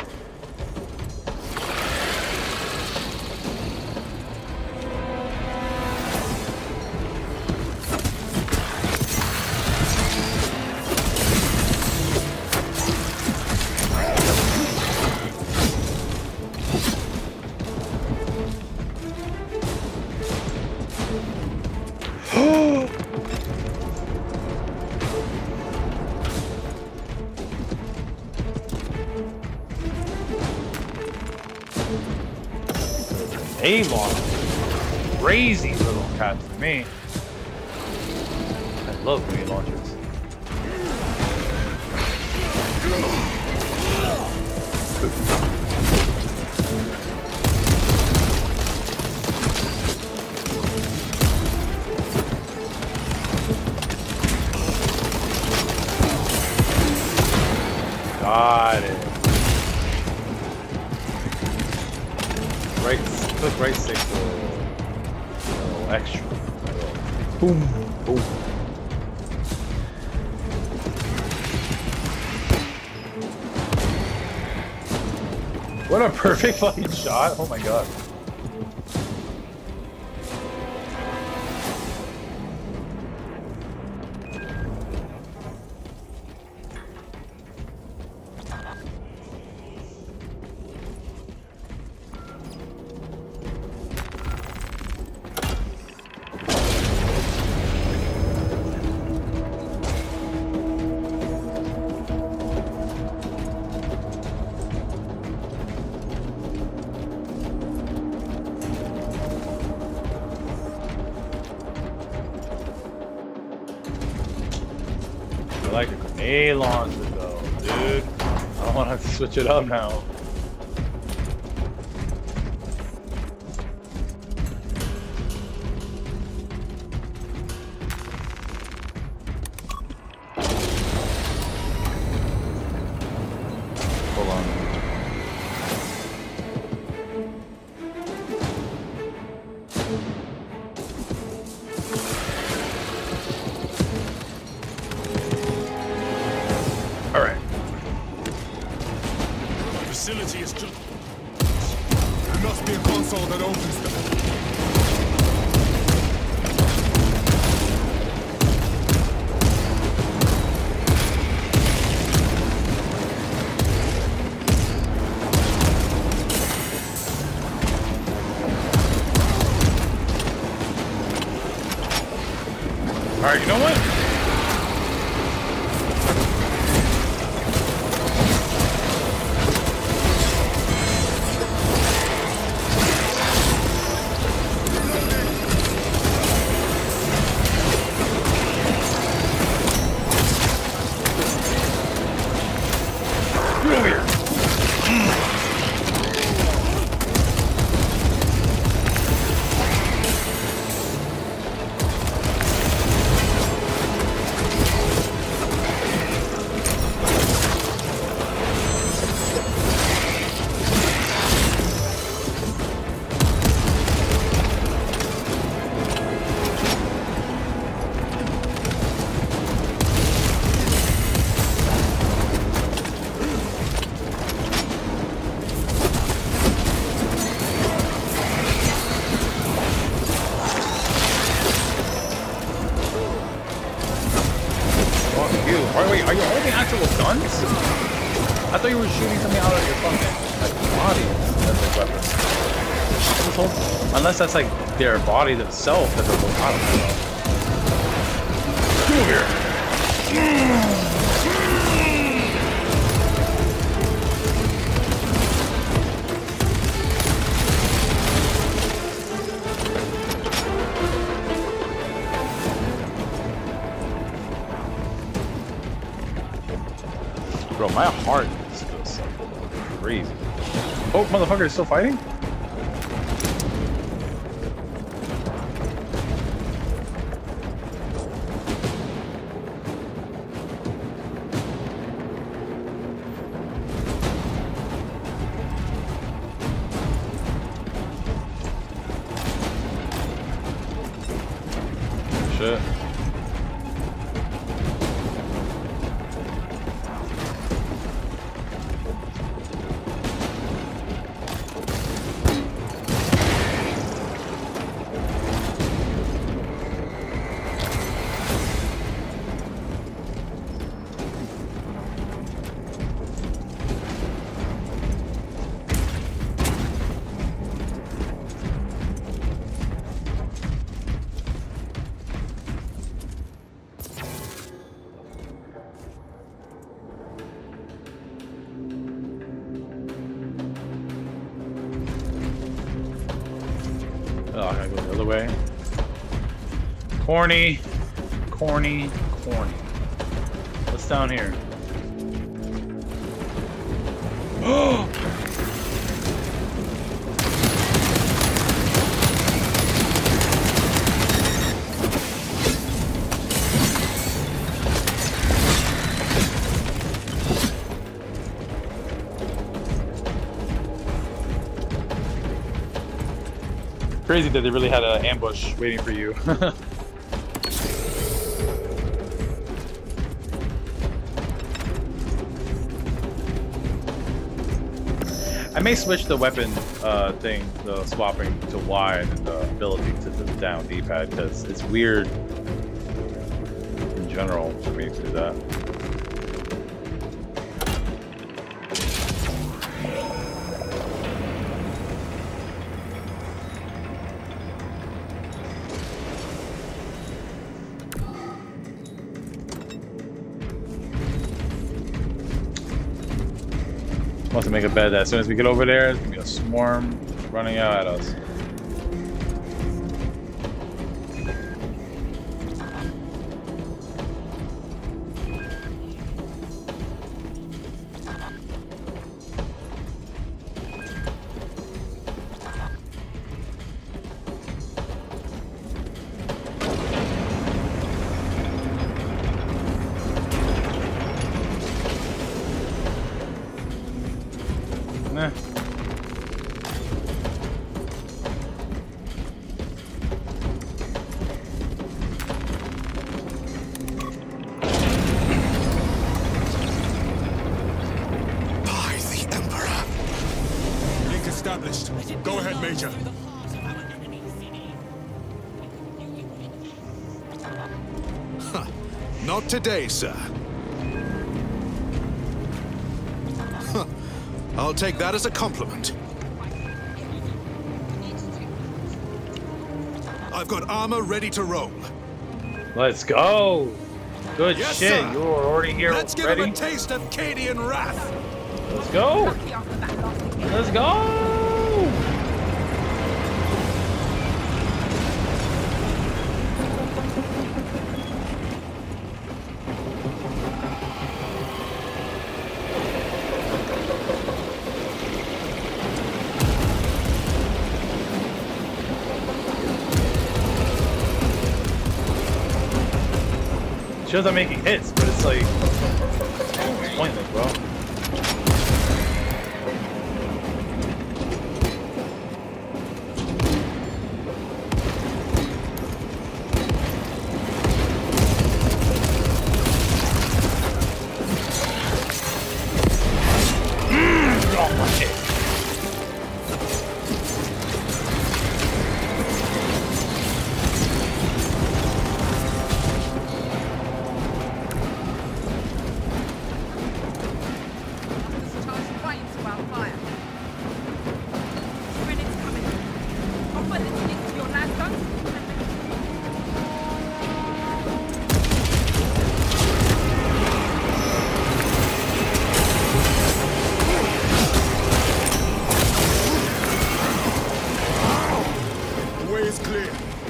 A-Long. Crazy little cat for me. I love grenade launchers. Got it. Right, click right stick for a little extra. Boom, boom. What a perfect fucking shot! Oh my god. I like a grenade launcher though, dude. I don't want to switch it up now. Hold on. All right. The facility is just... There must be a console that opens them. All right, you know what? Get over here. Are, wait, are you holding actual guns? I thought you were shooting something out of your fucking like body as a weapon. I was holding, unless that's like their body themselves that they're holding out of. Come over here. Bro, my heart just goes crazy. Oh, motherfucker is still fighting? Shit. Oh, I gotta go the other way. Corny, corny, corny. What's down here? Oh! Crazy that they really had an ambush waiting for you. I may switch the weapon uh, thing, the swapping to Y and the ability to the down D-pad because it's weird in general for me to do that. Wants to make a bet that as soon as we get over there, there's gonna be a swarm running out at us. Eh. By the Emperor. Link established. Go ahead, Major. Huh. Not today, sir. Huh. I'll take that as a compliment. I've got armor ready to roll. Let's go. Good Yes, shit. sir. You were already here. Let's give ready? him a taste of Cadian wrath. Let's go. Let's go. Shows I'm making hits, but it's like it's pointless, bro. Mm, oh my shit. The way is clear.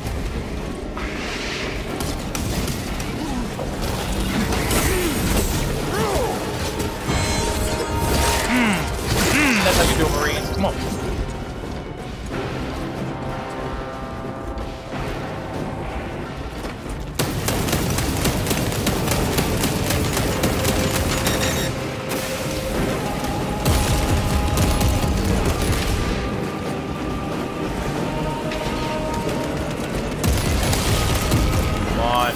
Mm, that's how you do Marines. Come on. Come on.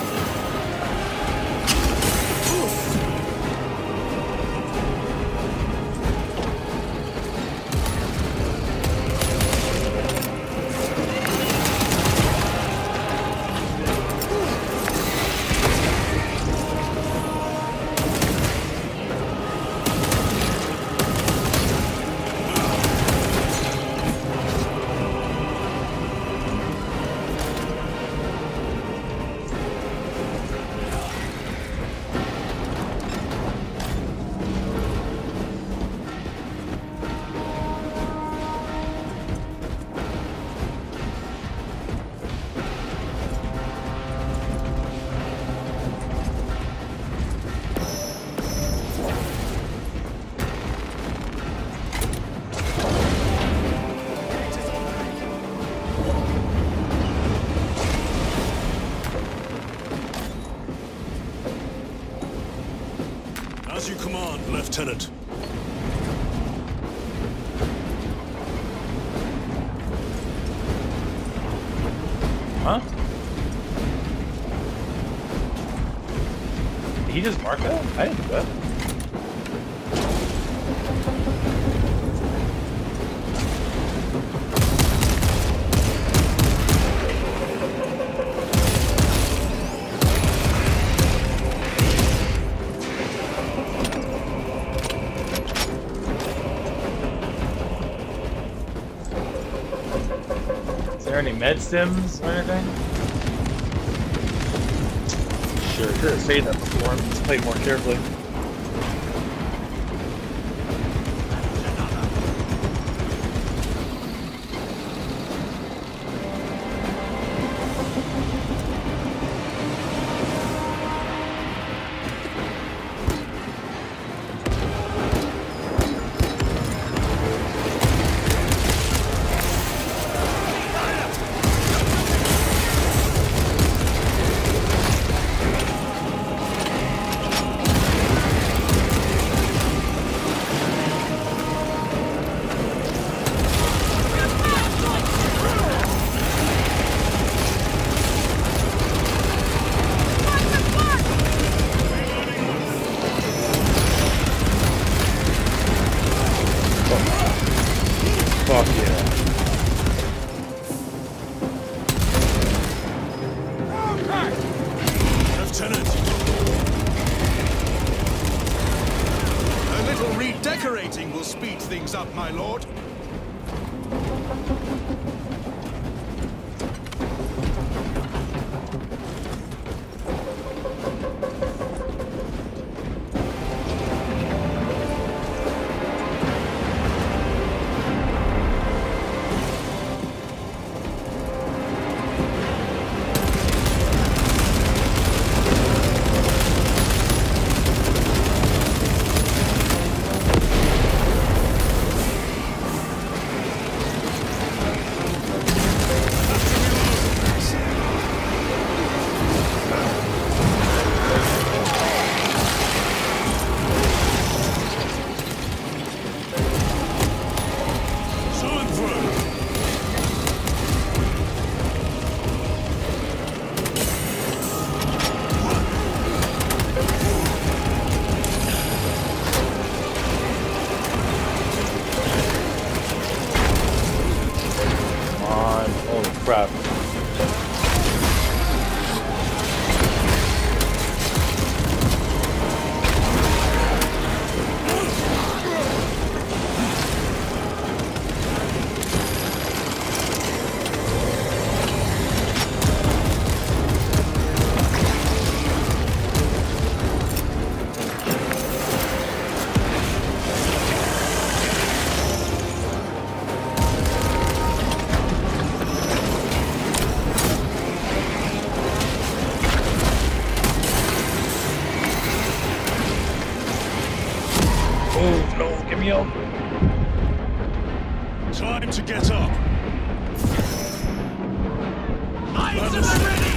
As you command, Lieutenant. Huh? Did he just mark that? I didn't do that. Is there any med stims or anything? Sure, should have said that before. Let's play more carefully. little redecorating will speed things up, my lord. Crap. Time to get up. Items ready!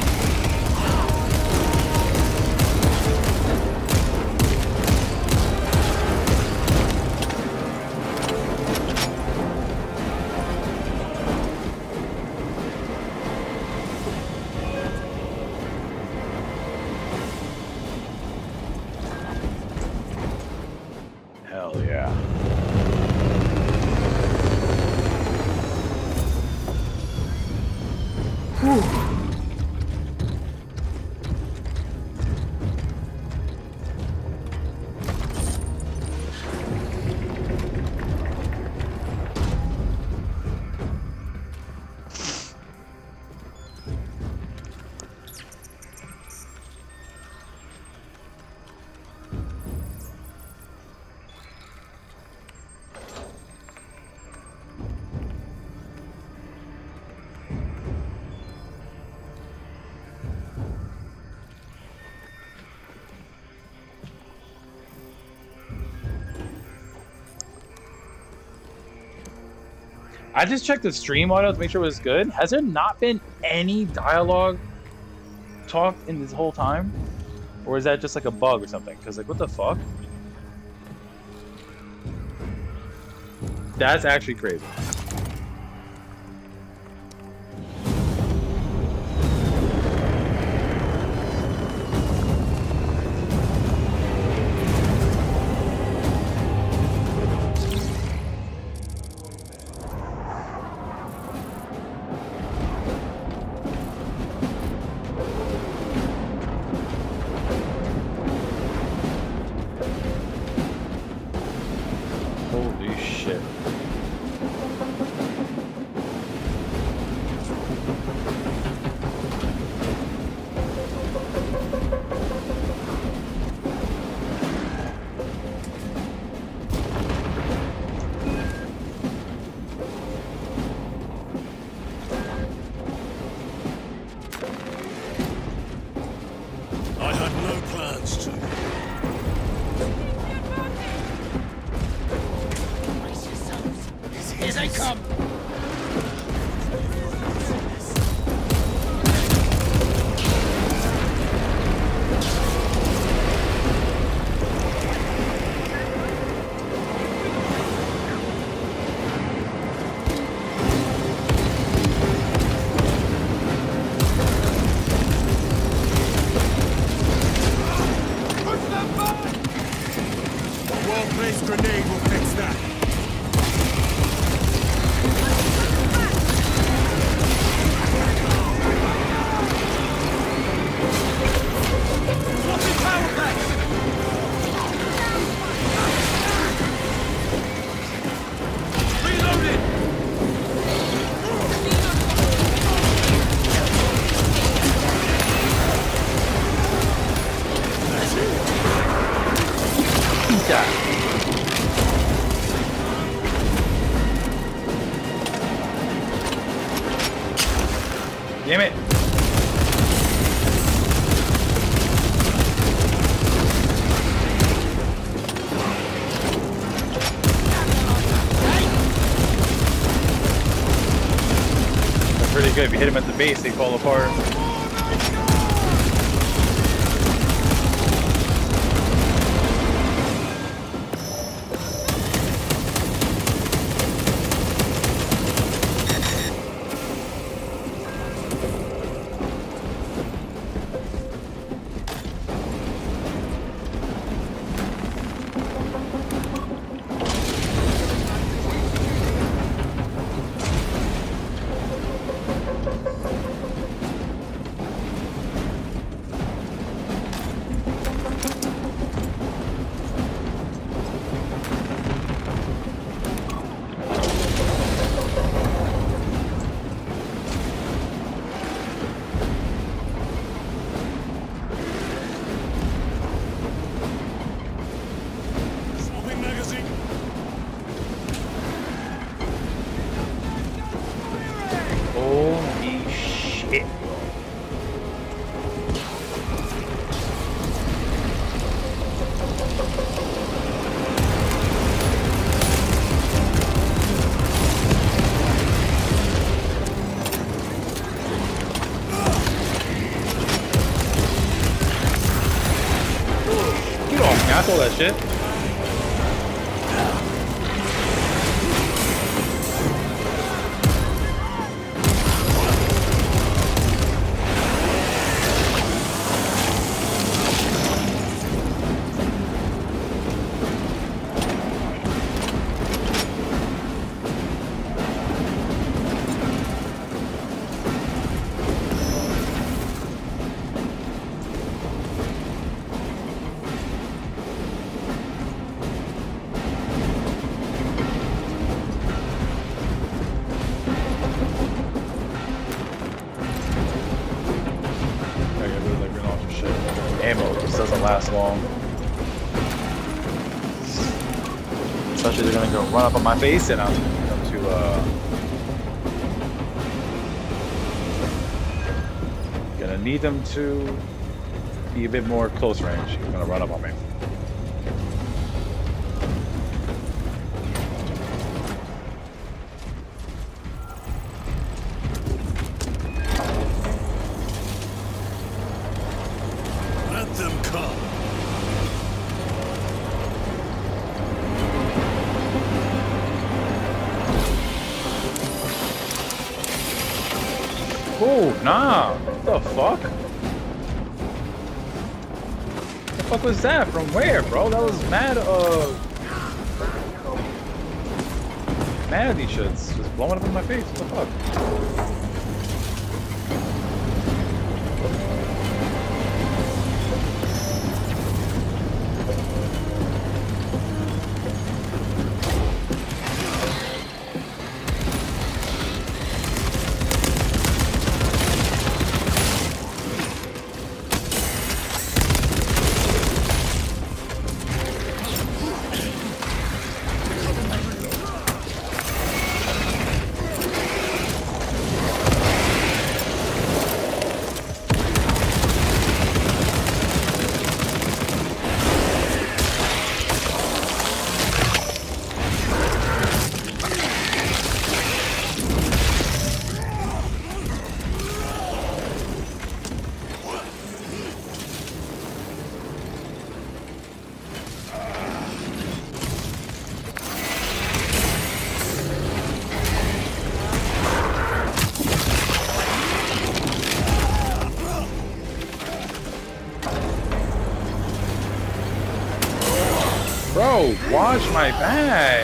Hell yeah. Whew. I just checked the stream audio to make sure it was good. Has there not been any dialogue talked in this whole time? Or is that just like a bug or something? Because like, what the fuck? That's actually crazy. Holy shit. I had no plans to. Here they come! Push them back! A well-placed grenade will fix that. Damn it. That's pretty good. If you hit him at the base, they fall apart. All that shit. Last long. Especially they're gonna go run up on my face and I'm going to uh gonna need them to be a bit more close range. They're gonna run up on me. Oh, nah. What the fuck? What the fuck was that? From where, bro? That was mad, uh... mad of these shits. Just blowing up in my face. What the fuck? Bro, watch my back.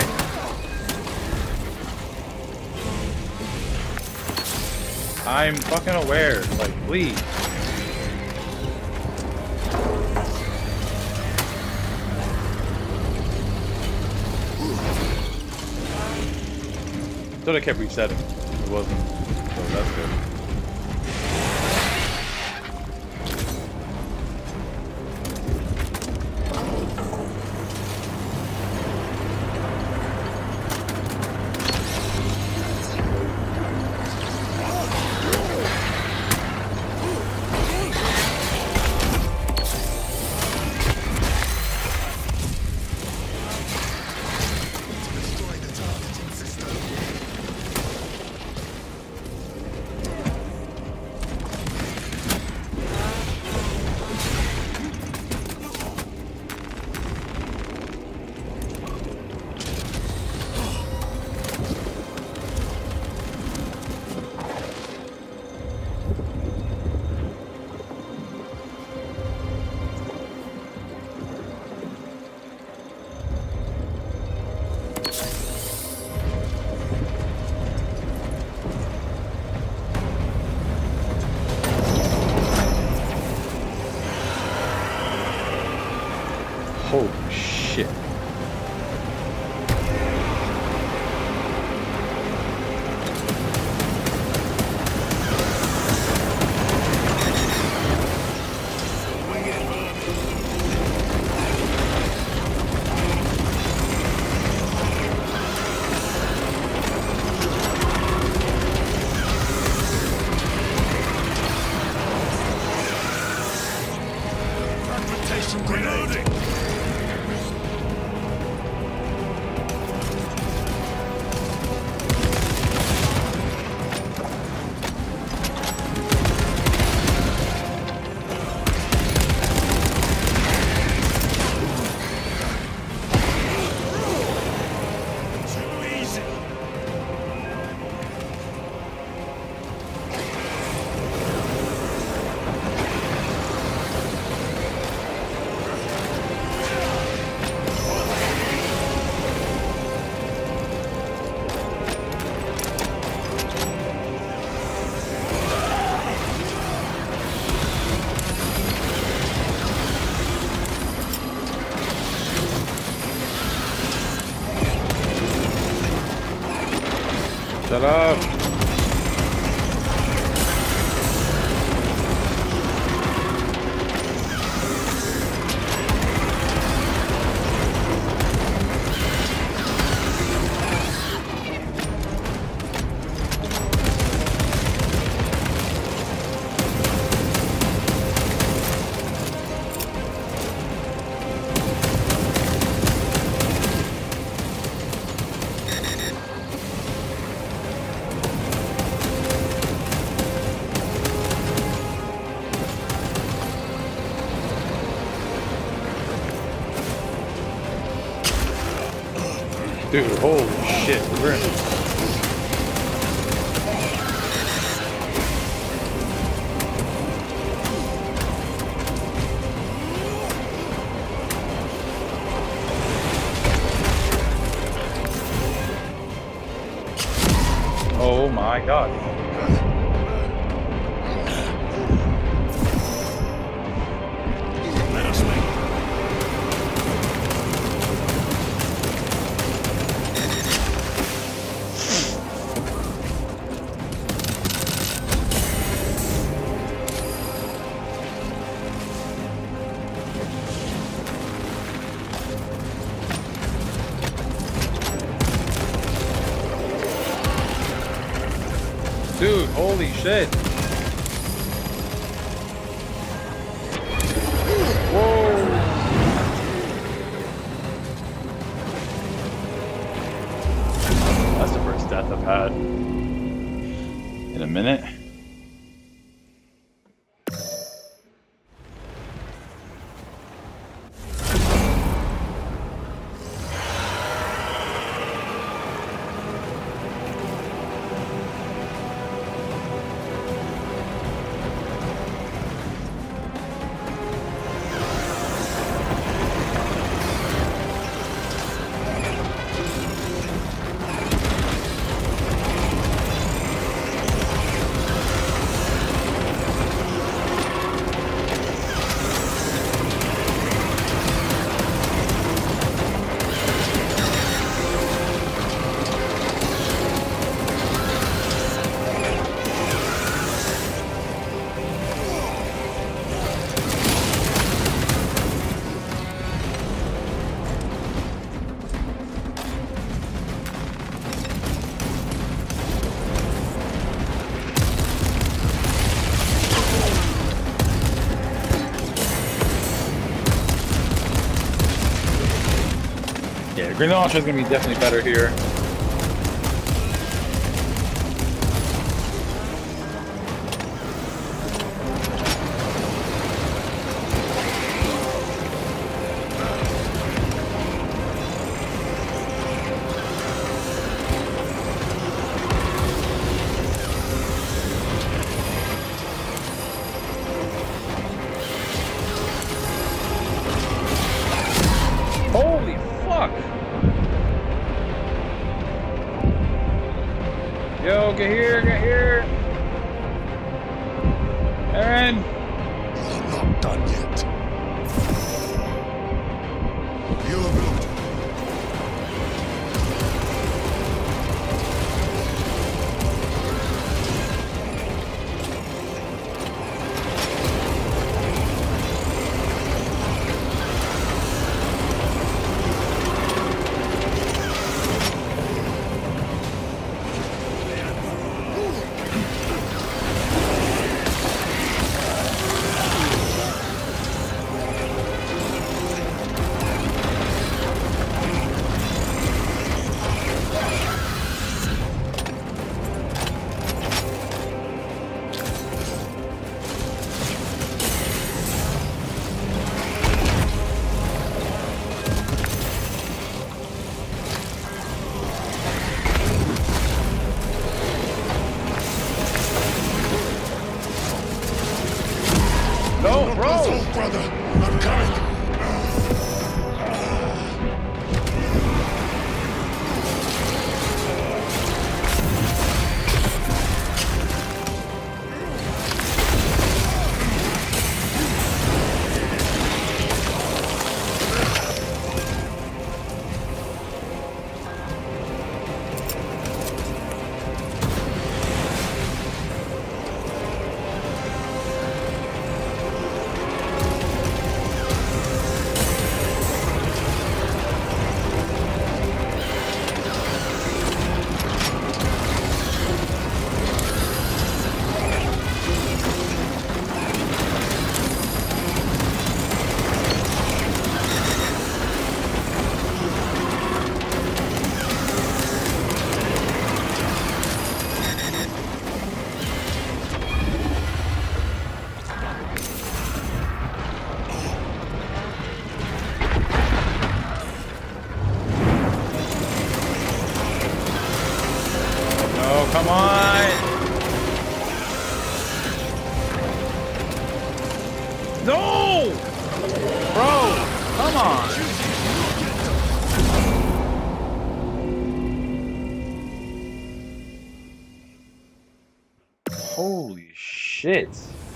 I'm fucking aware. Like, please. Thought I kept resetting. It wasn't. So that's good. Shut up. Dude, holy shit, we're in. Oh my god. Let us make. Dude, holy shit. Whoa. That's the first death I've had in a minute. Yeah, Green Launcher is going to be definitely better here. Holy fuck! Yo, get here, get here! Aaron! I'm not done yet. You're blood. Come on! No! Bro, come on! Holy shit.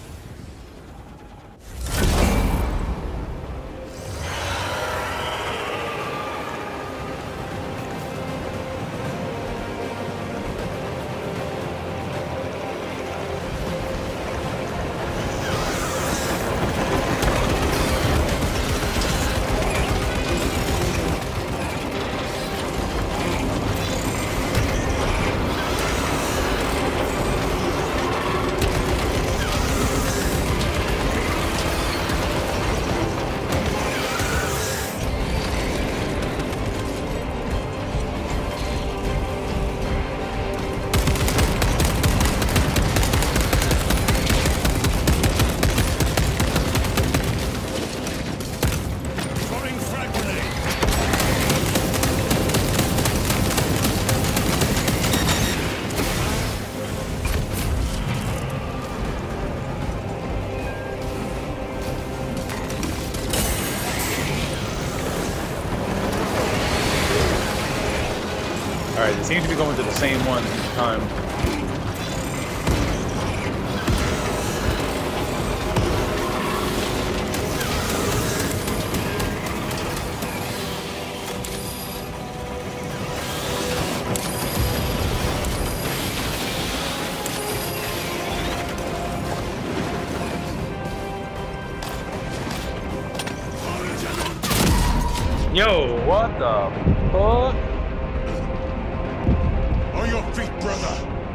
Alright, they seem to be going to the same one each time. Yo, what the fuck? On your feet, brother!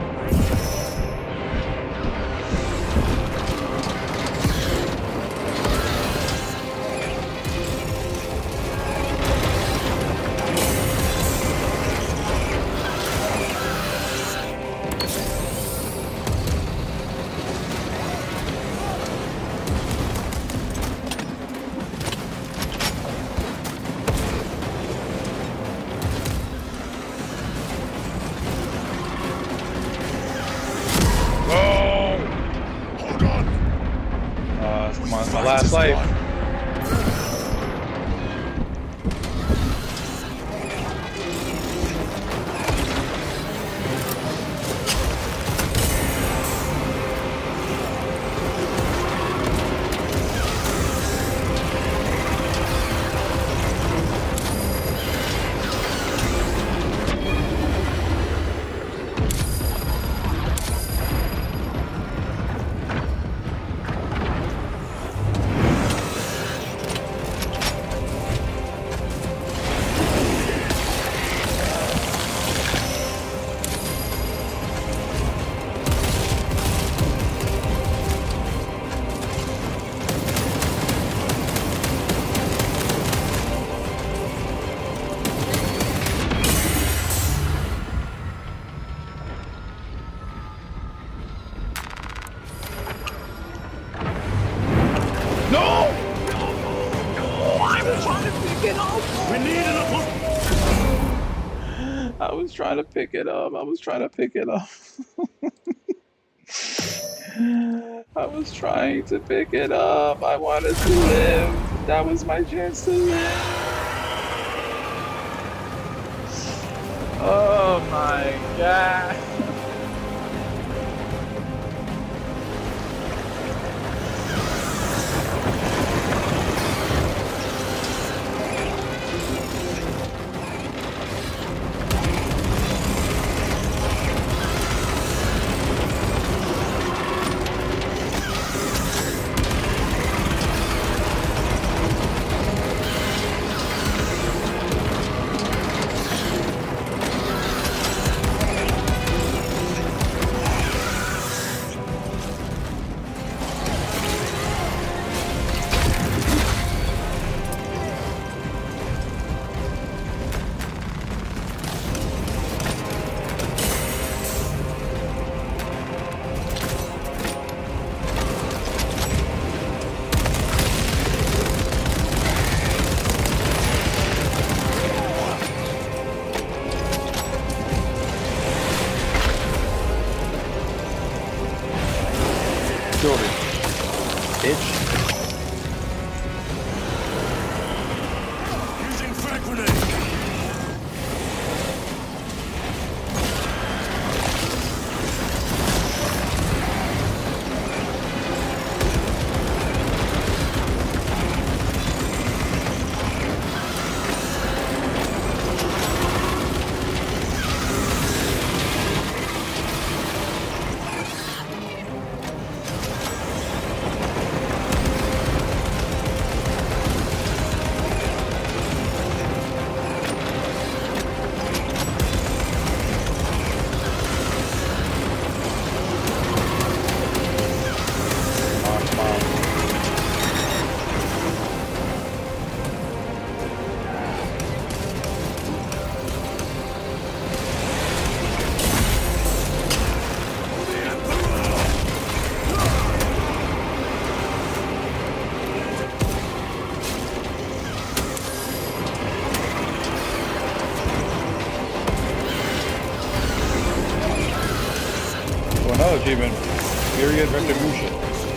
Last life. I was trying to pick it up. I was trying to pick it up. I was trying to pick it up. I wanted to live. That was my chance to live. Oh my god. Another achievement. Period retribution.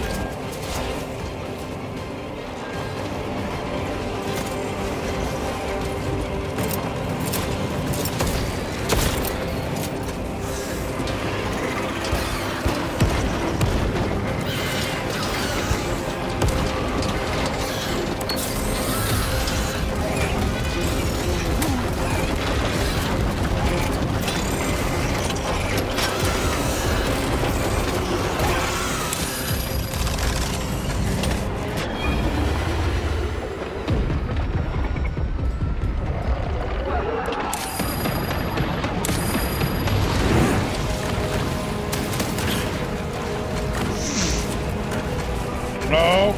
No.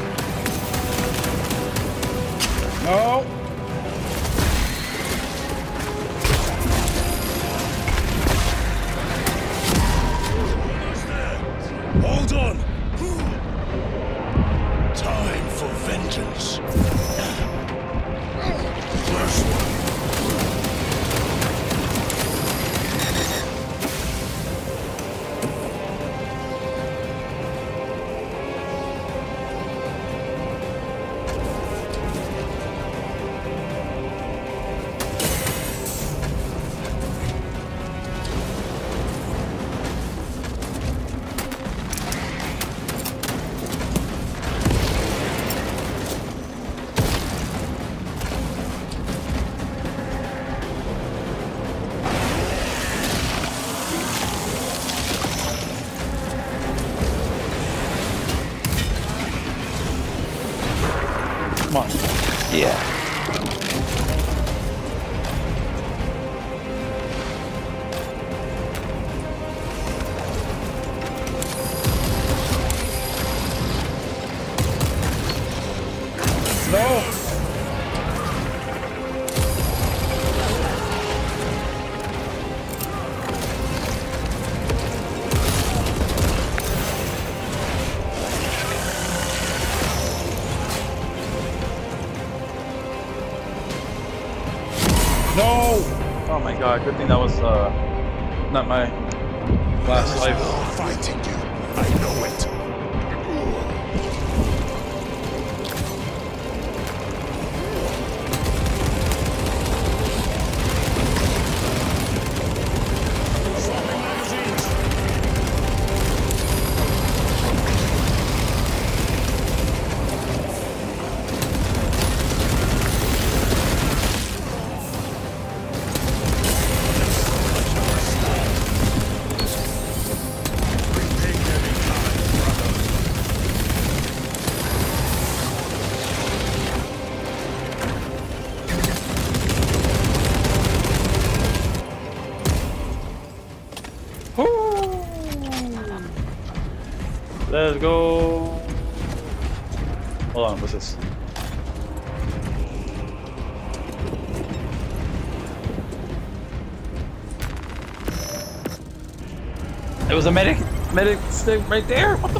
No. Hold on. Time for vengeance. First one. Come on. Yeah. No. No! Oh my god, good thing that was uh not my last life. Fighting you. I know it. Let's go. Hold on, what's this? It was a medic medic stick right there. What the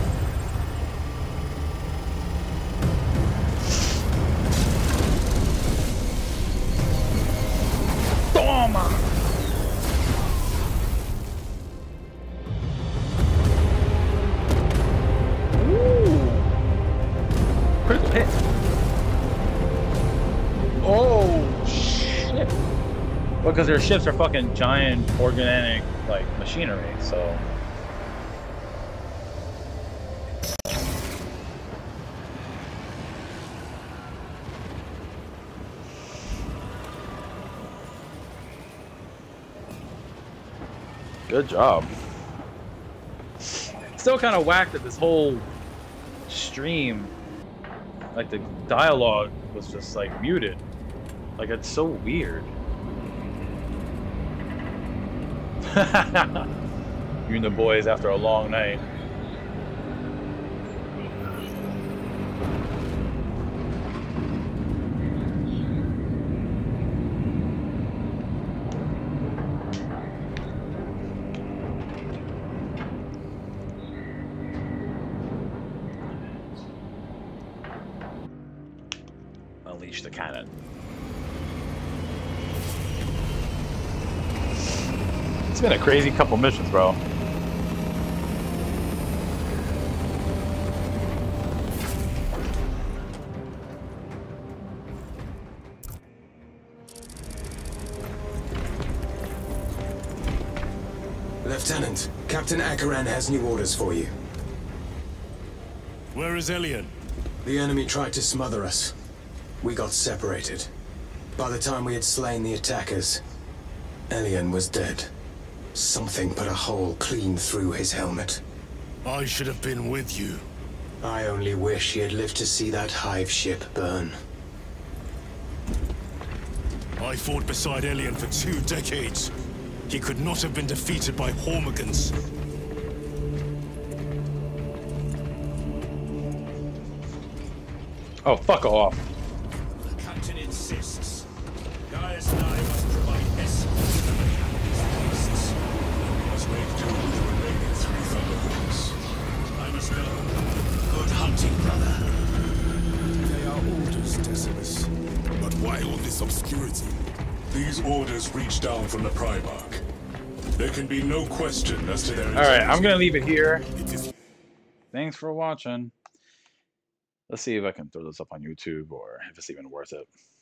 Toma. Critical hit. Oh shit. Well, because their ships are fucking giant organic like machinery, so. Good job. Still kind of whacked that this whole stream, like the dialogue was just like muted. Like it's so weird. You and the boys after a long night. Unleash the cannon. It's been a crazy couple missions, bro. Lieutenant, Captain Akaran has new orders for you. Where is Elian? The enemy tried to smother us. We got separated. By the time we had slain the attackers, Elian was dead. Something put a hole clean through his helmet. I should have been with you. I only wish he had lived to see that hive ship burn. I fought beside Elian for two decades. He could not have been defeated by Hormigans. Oh, fuck off. The captain insists. Gaius and I must provide escort to the beasts. We must make do with the remaining three Thunderbolts. I must go. Good hunting, brother. They are orders, Decimus. But why all this obscurity? These orders reach down from the Primarch. There can be no question as to their intentions. Alright, I'm gonna leave it here. Thanks for watching. Let's see if I can throw this up on YouTube or if it's even worth it.